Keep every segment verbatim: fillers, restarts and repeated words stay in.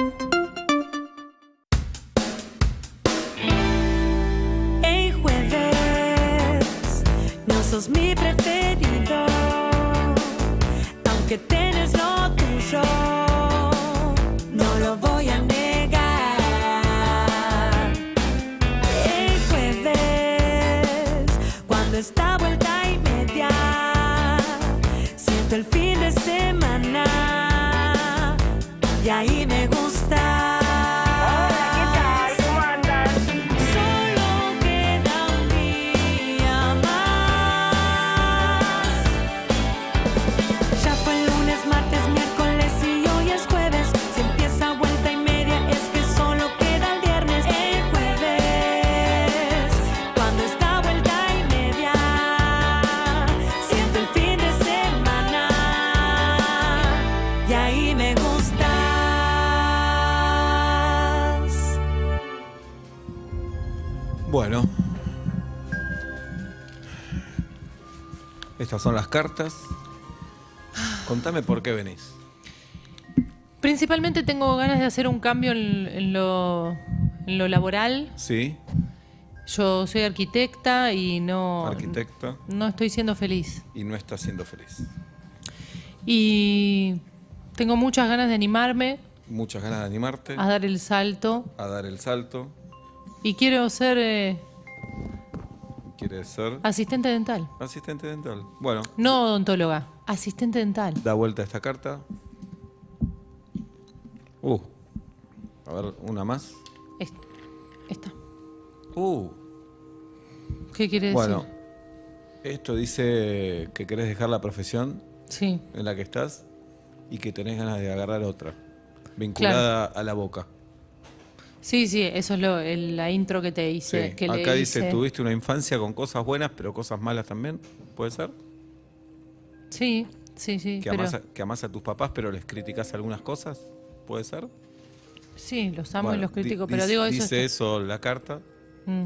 Hey, jueves, no sos mi preferido, aunque tienes lo tuyo, no lo voy a negar. Hey, jueves, cuando está vuelta y media, siento el fin de semana y ahí me gusta. Bueno, estas son las cartas. Contame por qué venís. Principalmente tengo ganas de hacer un cambio en, en, lo, en lo laboral. Sí. Yo soy arquitecta y no, Arquitecta. no estoy siendo feliz. Y no estás siendo feliz. Y tengo muchas ganas de animarme. Muchas ganas de animarte. A dar el salto. A dar el salto. Y quiero ser eh, ¿Quieres ser? asistente dental. Asistente dental. Bueno. No odontóloga, asistente dental. Da vuelta a esta carta. Uh. A ver, una más. Esta. Esta. Uh. ¿Qué quiere Bueno, decir? esto dice que querés dejar la profesión Sí. en la que estás y que tenés ganas de agarrar otra, vinculada Claro. a la boca. Sí, sí, eso es lo, el- la intro que te hice. Sí. Que le Acá dice, hice. tuviste una infancia con cosas buenas, pero cosas malas también, ¿puede ser? Sí, sí, sí. Que, pero, amás a, que amás a tus papás, pero les criticás algunas cosas, ¿puede ser? sí, los amo Bueno, y los critico, di- pero dice- digo eso. Dice está- eso la carta, Mm.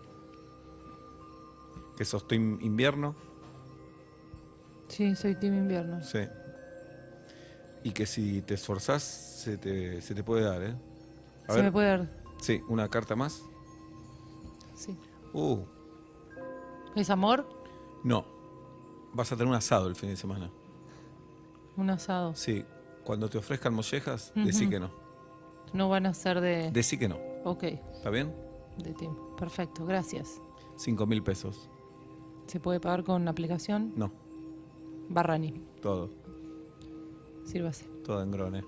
que sos team invierno, Sí, soy team invierno. sí. Y que si te esforzás, se te, se te puede dar, ¿eh? A ¿Se ver. me puede dar? Sí, una carta más. Sí. Uh, ¿Es amor? no. Vas a tener un asado el fin de semana. Un asado. Sí, cuando te ofrezcan mollejas, Ujú. decí que no. No van a ser de... Decí que no. Ok, ¿Está bien? de team. Perfecto, gracias. Cinco mil pesos. ¿Se puede pagar con aplicación? No, Barrani. todo. Sírvase. Todo en grone.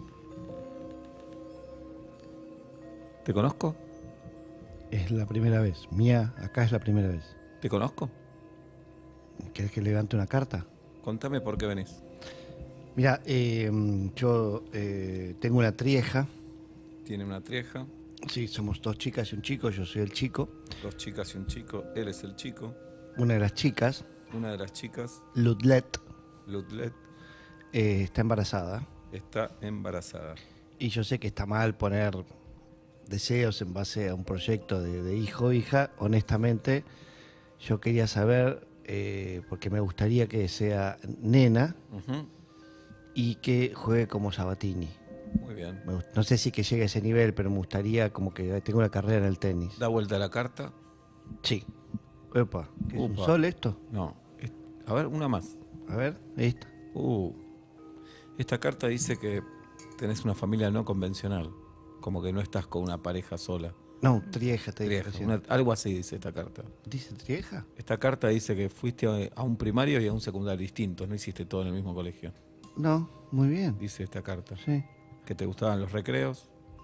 ¿Te conozco? Es la primera vez. Mía, acá es la primera vez. ¿Te conozco? ¿Querés que levante una carta? Contame por qué venís. Mira, eh, yo eh, tengo una trieja. Tiene una trieja, Sí, somos dos chicas y un chico. Yo soy el chico. dos chicas y un chico. Él es el chico. Una de las chicas, Una de las chicas, Ludlet, Ludlet, eh, está embarazada. está embarazada. Y yo sé que está mal poner deseos en base a un proyecto de, de hijo o hija. Honestamente, yo quería saber, eh, porque me gustaría que sea nena Ujú. y que juegue como Sabatini. Muy bien. Me gust- No sé si que llegue a ese nivel, pero me gustaría como que tenga una carrera en el tenis. Da vuelta a la carta. Sí. Epa, ¿qué es un Upa. sol esto? No. Es- A ver, una más. A ver, esta. Uh. Esta carta dice que tenés una familia no convencional. Como que no estás con una pareja sola. No, trieja te dije Trieja, recién. una- algo así dice esta carta. ¿Dice trieja? Esta carta dice que fuiste a- a un primario y a un secundario distintos. No hiciste todo en el mismo colegio. No, muy bien. Dice esta carta. Sí. Que te gustaban los recreos.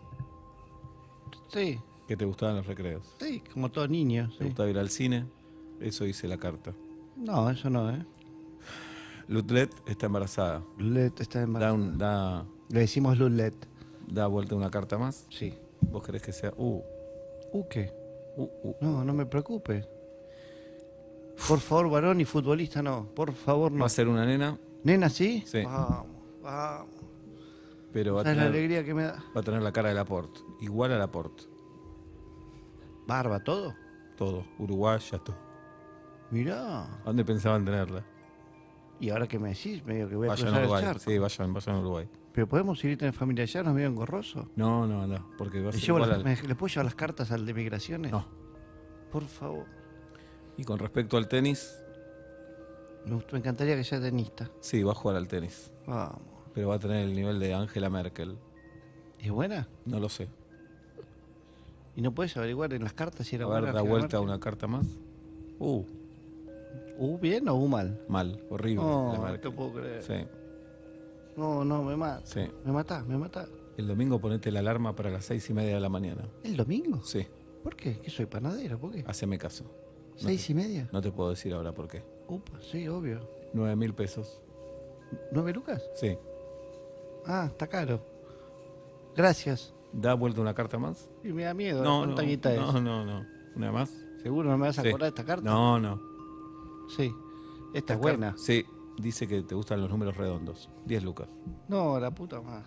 Sí, Que te gustaban los recreos. sí, como todo niño. ¿Te Sí. gustaba ir al cine? Eso dice la carta. No, eso no, ¿eh? Ludlet está embarazada. Lulet está Da, embarazada. un- da, Le decimos Lulet. da vuelta una carta más. Sí. ¿Vos querés que sea? Uh, ¿Uh qué? uh, uh. No, no me preocupes. Por favor, varón y futbolista no. Por favor, no. Va a ser una nena, ¿Nena sí? Sí. Vamos, vamos. pero va a, ¿Sabes la tener, alegría que me da? va a tener la cara de Laporte. Igual a Laporte. Barba, todo. Todo. Uruguaya, todo. Mirá. ¿A dónde pensaban tenerla? Y ahora que me decís, medio que voy a Vayan a cruzar el Uruguay. charco. Sí, vayan, vayan a Uruguay. Pero podemos ir a tener familia allá, nos medio engorroso. No, no, no, porque va a ¿Le, ser llevo igual las- al- me- ¿Le puedo llevar las cartas al de migraciones? No. Por favor. Y con respecto al tenis, Me, gust- me encantaría que sea tenista. sí, va a jugar al tenis. Vamos. Pero va a tener el nivel de Angela Merkel. ¿Es buena? No lo sé. ¿Y no puedes averiguar en las cartas si era A ver, buena? da Angela vuelta Merkel? una carta más. Uh, ¿U bien o U mal? mal, horrible. No, la no Merkel. te puedo creer. Sí, No, no, me mata. sí. Me mata, me mata. El domingo ponete la alarma para las seis y media de la mañana. ¿El domingo? Sí, ¿Por qué? ¿Que soy panadero? ¿Por qué? haceme caso. No ¿Seis te, y media? no te puedo decir ahora por qué. Upa, sí, obvio. Nueve mil pesos. ¿Nueve lucas? Sí. Ah, está caro. Gracias. ¿Da vuelta una carta más? Y me da miedo. No, ¿Cuánta no, guita es? no, no, no. ¿Una más? ¿Seguro no me vas a Sí. acordar de esta carta? No, no. Sí. Esta es car- buena. Sí, dice que te gustan los números redondos. diez lucas. No, la puta madre.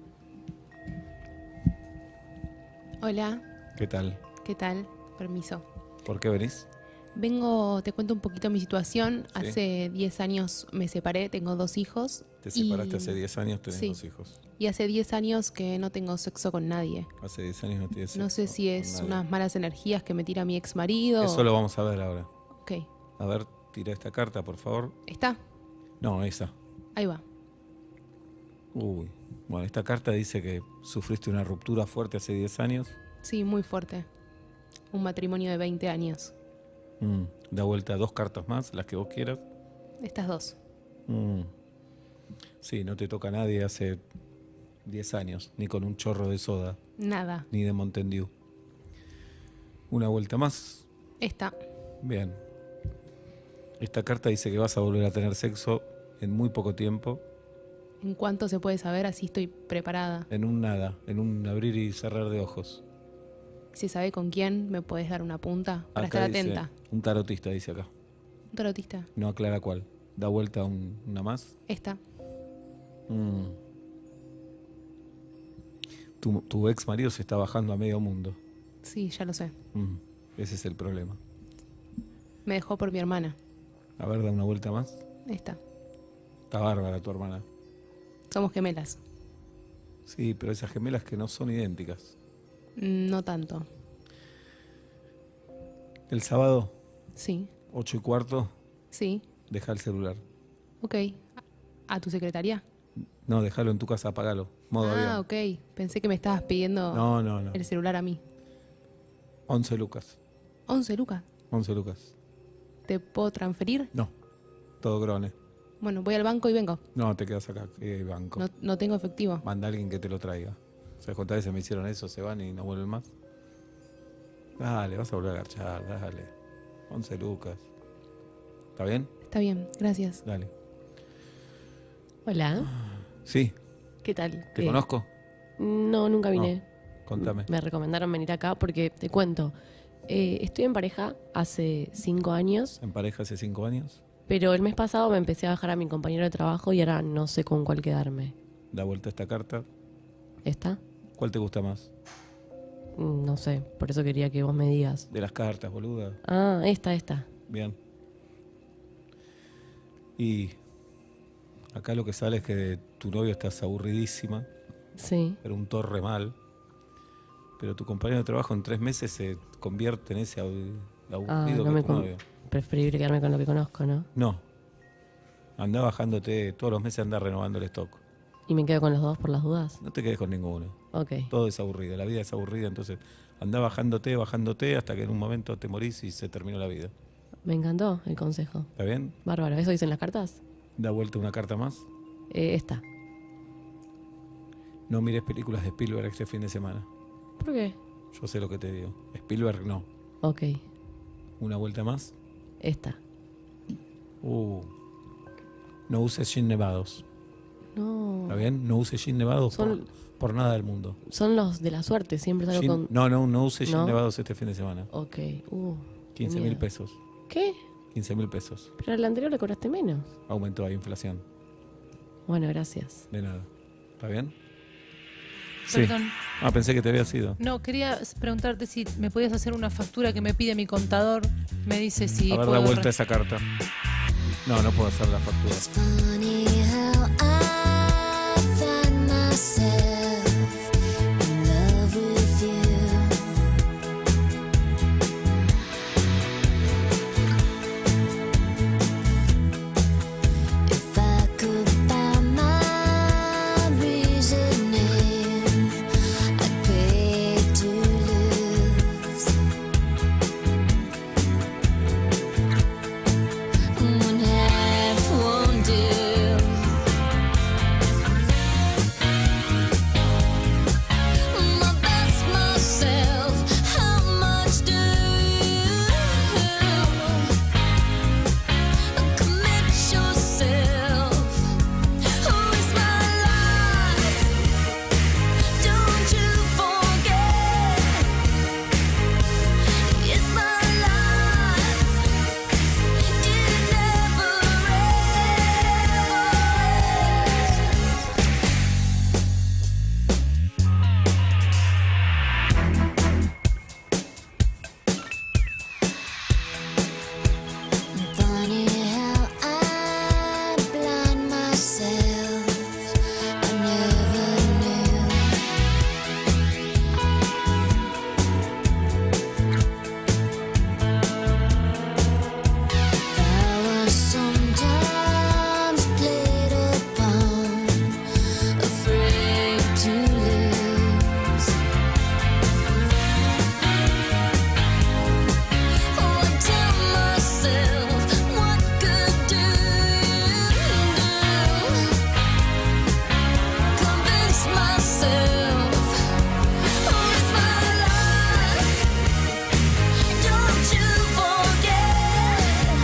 Hola, ¿Qué tal? ¿qué tal? Permiso. ¿Por qué venís? Vengo, te cuento un poquito mi situación. Sí. Hace diez años me separé, tengo dos hijos. Te y- separaste hace diez años, tenés sí. dos hijos. Y hace diez años que no tengo sexo con nadie. Hace diez años no tienes No sé sexo si con es nadie. unas malas energías que me tira mi ex marido. Eso lo vamos a ver ahora. Ok, A ver, tira esta carta, por favor. ¿está? No, esa. Ahí va. Uy. Bueno, esta carta dice que sufriste una ruptura fuerte hace diez años. Sí, muy fuerte. Un matrimonio de veinte años. Mm, Da vuelta dos cartas más, las que vos quieras. Estas dos. Mm. Sí, no te toca a nadie hace diez años, ni con un chorro de soda, Nada. ni de Mountain Dew. Una vuelta más. Esta. Bien. Esta carta dice que vas a volver a tener sexo en muy poco tiempo, ¿En cuánto se puede saber? Así estoy preparada. en un nada, en un abrir y cerrar de ojos. Si sabe con quién, me puedes dar una punta para Acá estar dice- atenta. Un tarotista dice acá. Un tarotista. No aclara cuál. Da vuelta un- una más. Esta. Mm. Tu, tu ex marido se está bajando a medio mundo. Sí, ya lo sé. Mm. Ese es el problema. Me dejó por mi hermana. A ver, da una vuelta más. Esta. Está bárbara tu hermana. Somos gemelas. Sí, pero esas gemelas que no son idénticas. Mm, No tanto. El sábado, Sí. ocho y cuarto, Sí. deja el celular. Ok. ¿A tu secretaria? No, déjalo en tu casa, apagalo. Modo Ah, avión. ok. Pensé que me estabas pidiendo No, no, no. el celular a mí. once lucas. once lucas. once lucas. ¿Te puedo transferir? No. Todo grone. Bueno, voy al banco y vengo. No, te quedas acá, que hay banco. No, no tengo efectivo. Manda a alguien que te lo traiga. ¿Sabes cuántas veces me hicieron eso? Se van y no vuelven más. Dale, vas a volver a garchar, dale. once lucas. ¿Está bien? Está bien, gracias. Dale. Hola, Sí, ¿qué tal? ¿te Eh, conozco? No, nunca vine. Contame. Me recomendaron venir acá porque te cuento. eh, estoy en pareja hace cinco años, ¿En pareja hace cinco años? pero el mes pasado me empecé a bajar a mi compañero de trabajo y ahora no sé con cuál quedarme. Da vuelta esta carta. ¿Esta? ¿Cuál te gusta más? Mm, No sé, por eso quería que vos me digas. De las cartas, boluda. Ah, esta, esta. Bien. Y acá lo que sale es que tu novio estás aburridísima, Sí. pero un torre mal. Pero tu compañero de trabajo en tres meses se convierte en ese abu- Ah, aburrido no que me tu con- novio. Preferible quedarme con lo que conozco, ¿no? No. Andá bajándote, todos los meses andá renovando el stock. ¿Y me quedo con los dos por las dudas? No te quedes con ninguno. Ok. Todo es aburrido, la vida es aburrida, entonces andá bajándote, bajándote hasta que en un momento te morís y se terminó la vida. Me encantó el consejo. ¿Está bien? Bárbaro. ¿Eso dicen las cartas? Da vuelta una carta más. Eh, esta. No mires películas de Spielberg este fin de semana. ¿Por qué? Yo sé lo que te digo. Spielberg no. Ok. Una vuelta más. Esta. Uh. No uses gin nevados. No. ¿Está bien? No uses gin nevados Son- por, por nada del mundo. Son los de la suerte, siempre salgo Gin- con... No, no, no uses gin ¿No? nevados este fin de semana. Ok. Uh, qué quince mil miedo. pesos. ¿Qué? quince mil pesos. Pero al anterior le cobraste menos. Aumentó la inflación. Bueno, gracias. De nada. ¿Está bien? Perdón. Ah, pensé que te había sido. No, quería preguntarte si me podías hacer una factura que me pide mi contador. Me dice si A ver, puedo da vuelta re- esa carta. No, no puedo hacer la factura. It's funny how I find myself in love with you. If I could buy my reasoning, I'd pay to lose. One half won't do. My best myself, how much do you commit yourself? Who is my life? Don't you forget, it's my life. It never ends. Funny how I blind myself. I never knew. I was sometimes played upon, afraid to lose. Oh, I tell myself, what good do you do? Convince myself, oh, it's my life. Don't you forget,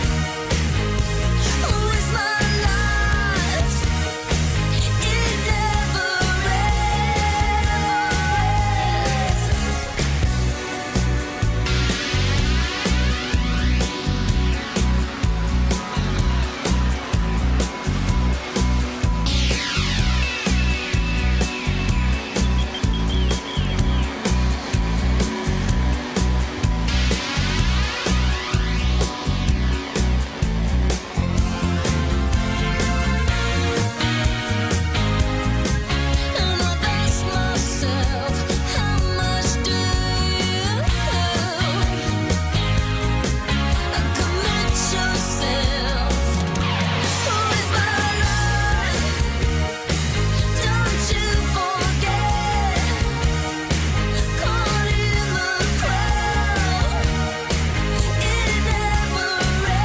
oh, it's my life. It never And I ask myself, how much do you commit yourself? Who is my life? Don't you forget, caught in the crowd. It never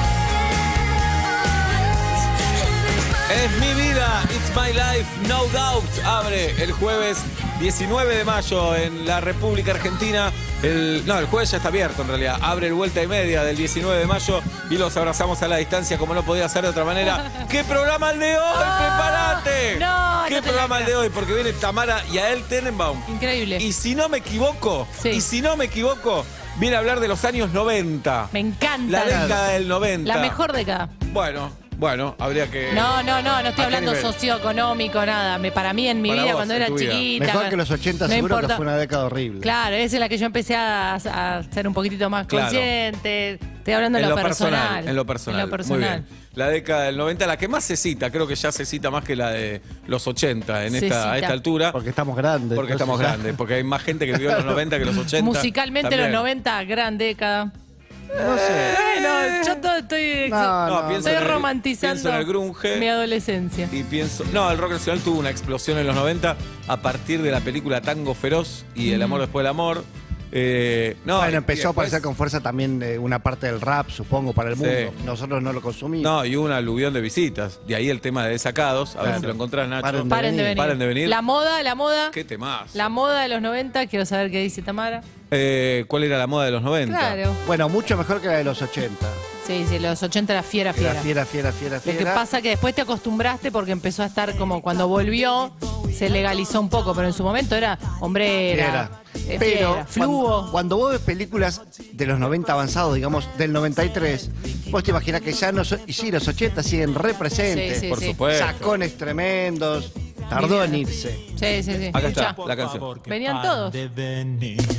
ends. Es mi vida, it's my life, no doubt. Abre el jueves diecinueve de mayo en la República Argentina. El, no, el jueves ya está abierto en realidad. Abre el vuelta y media del diecinueve de mayo y los abrazamos a la distancia como no podía ser de otra manera. ¿Qué programa el de hoy? ¡Prepárate! no, ¿Qué no te programa la el de hoy? Porque viene Tamara y Yael Tenenbaum. Increíble. Y si no me equivoco, Sí. y si no me equivoco, viene a hablar de los años noventa. Me encanta. La década del noventa. La mejor década. Bueno, bueno, habría que... No, no, no, no estoy ¿A qué hablando nivel? socioeconómico, nada. Me, para mí en mi Para vida, vos, cuando en era tu vida. chiquita. Mejor que los ochenta, no seguro importa- que fue una década horrible. Claro, esa es la que yo empecé a, a ser un poquito más Claro. consciente. Estoy hablando en, En lo personal, en lo personal. En lo personal. Muy bien. La década del noventa, la que más se cita, creo que ya se cita más que la de los ochenta en Se esta, cita. a esta altura. Porque estamos grandes. Porque entonces estamos ya- grandes, porque hay más gente que vivió en los noventa que los ochenta. Musicalmente También. los noventa, gran década. No sé. Bueno, yo todo estoy, No, No, no, pienso estoy en el- romantizando pienso en el grunge. mi adolescencia. Y pienso. No, el rock nacional tuvo una explosión en los noventa a partir de la película Tango Feroz y El amor después del amor. Eh, no, Bueno, y empezó a después- aparecer con fuerza también eh, una parte del rap, supongo, para el Sí. mundo. Nosotros no lo consumimos. No, y hubo un aluvión de visitas. De ahí el tema de Desacados. A ver Claro. si lo encontrás, Nacho. Paren de Paren de venir. venir. Paren de venir. La moda, la moda. ¿Qué temas? La moda de los noventa, quiero saber qué dice Tamara. Eh, ¿Cuál era la moda de los noventa? Claro. Bueno, mucho mejor que la de los ochenta. Sí, sí, los ochenta era fiera, Era fiera. fiera, fiera, fiera, Lo que fiera. pasa que después te acostumbraste porque empezó a estar como cuando volvió, se legalizó un poco, pero en su momento era hombrera, Fiera. eh, Pero fiera, fluo. cuando, cuando vos ves películas de los noventa avanzados, digamos, del noventa y tres, vos te imaginás que ya no son... Y sí, los ochenta siguen representes. Sí, sí, Por sí. supuesto. Sacones tremendos. Tardó en irse. Sí, sí, sí. Acá está Escuchá. la canción. Venían todos. De venir.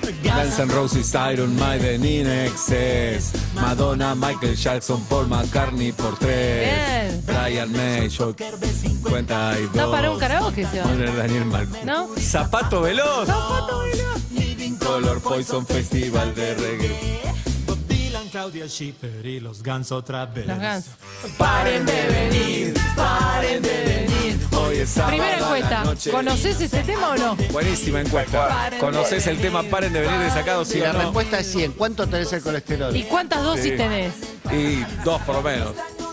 Guns N' Roses, Iron Maiden, In Excess, Madonna, Michael Jackson, Paul McCartney por tres, Bien. Brian May, yo cincuenta y dos. No para un karaoke se va. Daniel Malcolm. ¿No? Zapato Veloz. Zapato Veloz. Color Poison Festival de Reggae. Bob Dylan, Claudia Schiffer y los Guns otra vez. Los Guns. Paren de venir, paren de venir. Hoy es sábado Primera a la encuesta. noche. ¿Conoces este tema o no? Buenísima encuesta. Paren ¿Conoces de el tema Paren de venir de sacados, sí Y o la no? respuesta es cien. ¿Cuánto tenés el colesterol? ¿Y cuántas dosis Sí. tenés? Y dos por lo menos.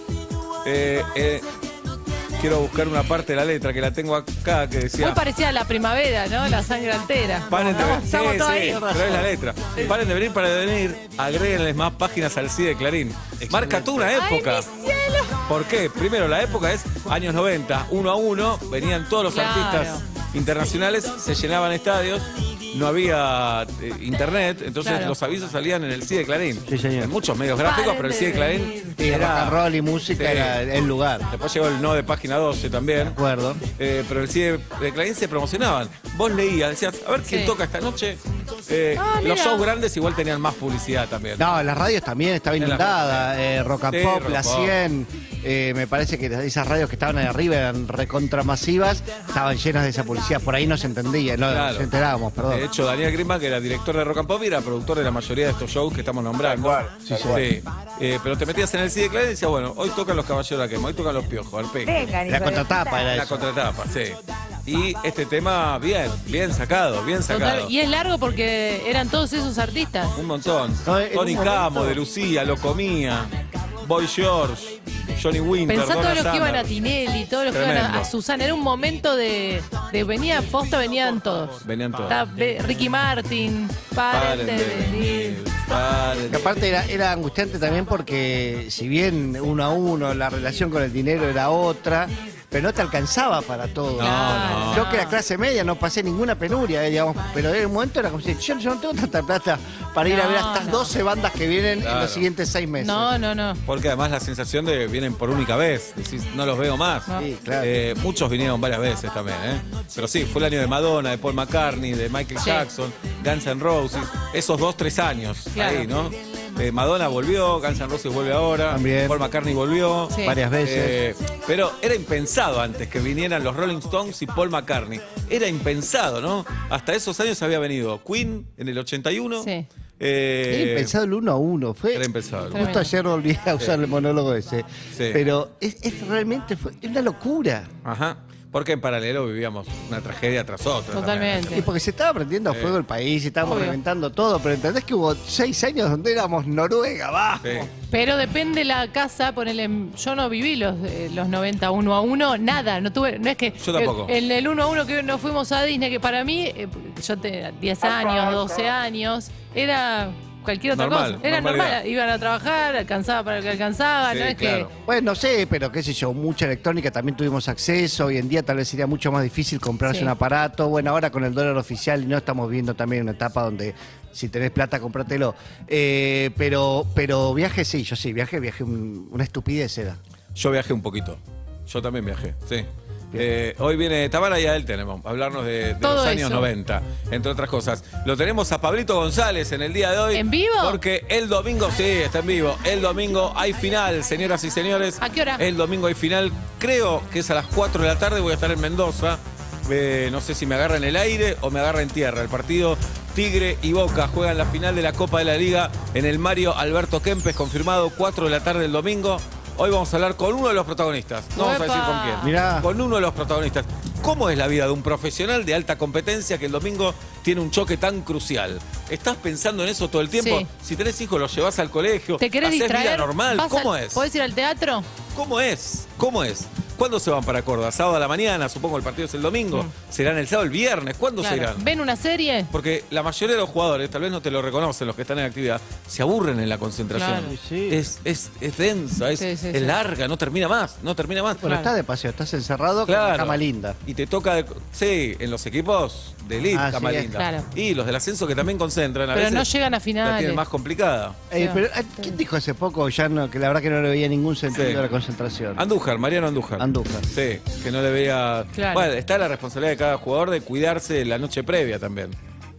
Eh, eh, quiero buscar una parte de la letra que la tengo acá que decía. Muy parecida a la primavera, ¿no? La sangre altera. Paren de Estamos- venir. estamos Sí, todos sí, ahí. pero es la letra. Paren de venir, paren de venir. Agréguenles más páginas al C I D de Clarín. Marca tú una época. ¡Ay, mi cielo! ¿Por qué? Primero, la época es años noventa, uno a uno, venían todos los Claro. artistas internacionales, se llenaban estadios, no había eh, internet, entonces Claro. los avisos salían en el C I D de Clarín. Sí, señor. En muchos medios gráficos, Paren pero el de C I D de Clarín venir. Y rock and roll y música Sí. era el lugar. ¿De Después llegó el no de página doce también. acuerdo? Eh, pero el C I D de Clarín se promocionaban. Vos leías, decías, a ver quién Sí. toca esta noche. Eh, Ah, los mira. shows grandes igual tenían más publicidad también. No, las radios también estaba En la- inundada. eh, rock and Sí, Pop, Rock la and Pop. cien. eh, me parece que esas radios que estaban ahí arriba eran recontramasivas. Estaban llenas de esa publicidad. Por ahí no se entendía, no Claro. nos enterábamos, perdón. De hecho, Daniel Greenback, que era director de Rock and Pop, y era productor de la mayoría de estos shows que estamos nombrando. Sí, sí. Sí. Eh, pero te metías en el C I D de Clarín y decías, bueno, hoy tocan los Caballeros de la Quema, hoy tocan los Piojos, Arpejo. La contratapa era La eso. contratapa, sí. Y este tema, bien, bien sacado, bien sacado. Total, y es largo porque eran todos esos artistas. Un montón. No, en Tony un Camo, momento- de Lucía, Lo Comía, Boy George, Johnny Winter, Pensá Donna todos los que iban a Summer. Tinelli, todos los que iban a, Tremendo. a Susana. Era un momento de, de venía posta, venían todos. Venían todos. Está Be- Ricky Martin, paren de venir. paren Que de- aparte era, era angustiante también porque si bien uno a uno la relación con el dinero era otra, pero no te alcanzaba para todo. No, no. Yo que era clase media no pasé ninguna penuria, eh, digamos, pero en un momento era como si yo, yo no tengo tanta plata para ir a ver a No, estas no. doce bandas que vienen en Claro. los siguientes seis meses. No, no, no. Porque además la sensación de vienen por única vez, decís, no los veo más. Sí, claro. Eh, muchos vinieron varias veces también, ¿eh? Pero sí, fue el año de Madonna, de Paul McCartney, de Michael Sí. Jackson, Guns N' Roses, esos dos, tres años Claro. ahí, ¿no? Eh, Madonna volvió, Guns N' Roses vuelve ahora, También. Paul McCartney volvió. Sí. Varias veces. Eh, pero era impensado antes que vinieran los Rolling Stones y Paul McCartney. Era impensado, ¿no? Hasta esos años había venido Queen en el ochenta y uno. Sí. Eh, Era impensado el uno a uno. Fue, Era impensado. Justo Tremendo. ayer volví a usar el monólogo ese. Sí. Pero es, es realmente fue es una locura. Ajá. Porque en paralelo vivíamos una tragedia tras otra. Totalmente. Y porque se estaba prendiendo a fuego el país, estábamos Obvio. reventando todo, pero entendés que hubo seis años donde éramos Noruega, abajo. también. Sí. Pero depende la casa, ponele, yo no viví los, eh, los noventa uno a uno, nada, no tuve, no es que Yo tampoco. En el uno a uno que nos fuimos a Disney, que para mí, eh, yo tenía diez años, doce años, era cualquier otra Normal, cosa. Era normalidad. normal, iban a trabajar, alcanzaba para lo que alcanzaba, Sí, no es claro. que... Bueno, no sé, pero qué sé yo, mucha electrónica también tuvimos acceso. Hoy en día tal vez sería mucho más difícil comprarse Sí. un aparato. Bueno, ahora con el dólar oficial y no estamos viendo también una etapa donde si tenés plata, cómpratelo. Eh, pero, pero viaje sí, yo sí, viaje, viaje un- una estupidez era. Yo viajé un poquito. Yo también viajé, sí. Eh, hoy viene Tamara y a él tenemos, a hablarnos de, de Todo los años eso. noventa, entre otras cosas. Lo tenemos a Pablito González en el día de hoy. ¿En vivo? Porque el domingo, sí, está en vivo. El domingo hay final, señoras y señores. ¿A qué hora? El domingo hay final, creo que es a las cuatro de la tarde, voy a estar en Mendoza. Eh, no sé si me agarra en el aire o me agarra en tierra. El partido Tigre y Boca juegan la final de la Copa de la Liga en el Mario Alberto Kempes, confirmado cuatro de la tarde el domingo. Hoy vamos a hablar con uno de los protagonistas. No vamos a decir con quién. Mirá. Con uno de los protagonistas. ¿Cómo es la vida de un profesional de alta competencia que el domingo tiene un choque tan crucial? ¿Estás pensando en eso todo el tiempo? Sí. Si tenés hijos, los llevás al colegio. ¿Te querés hacés distraer? vida normal. ¿Vas ¿Cómo al- es? ¿Podés ir al teatro? ¿Cómo es? ¿Cómo es? ¿Cuándo se van para Córdoba? ¿Sábado a la mañana? Supongo el partido es el domingo. ¿Serán el sábado, el viernes? ¿Cuándo se Claro. irán? ¿Ven una serie? Porque la mayoría de los jugadores, tal vez no te lo reconocen los que están en actividad, se aburren en la concentración. Claro. Sí. Es, es, es densa, es, Sí, sí, es sí. larga, no termina más, no termina más. Bueno, Claro. estás de paseo, estás encerrado con una cama linda. Y te toca, de- sí, en los equipos de elite, Ah, cama sí, linda. claro. Y los del ascenso que también concentran a Pero veces. no llegan a La finales. tienen más complicada. Eh, Sí. pero, eh, ¿quién dijo hace poco ya no, que la verdad que no le veía ningún sentido Sí. a la concentración? Andújar, Mariano Andújar. Andújar. Sí, que no le veía. Claro. Bueno, está la responsabilidad de cada jugador de cuidarse la noche previa también, ¿no?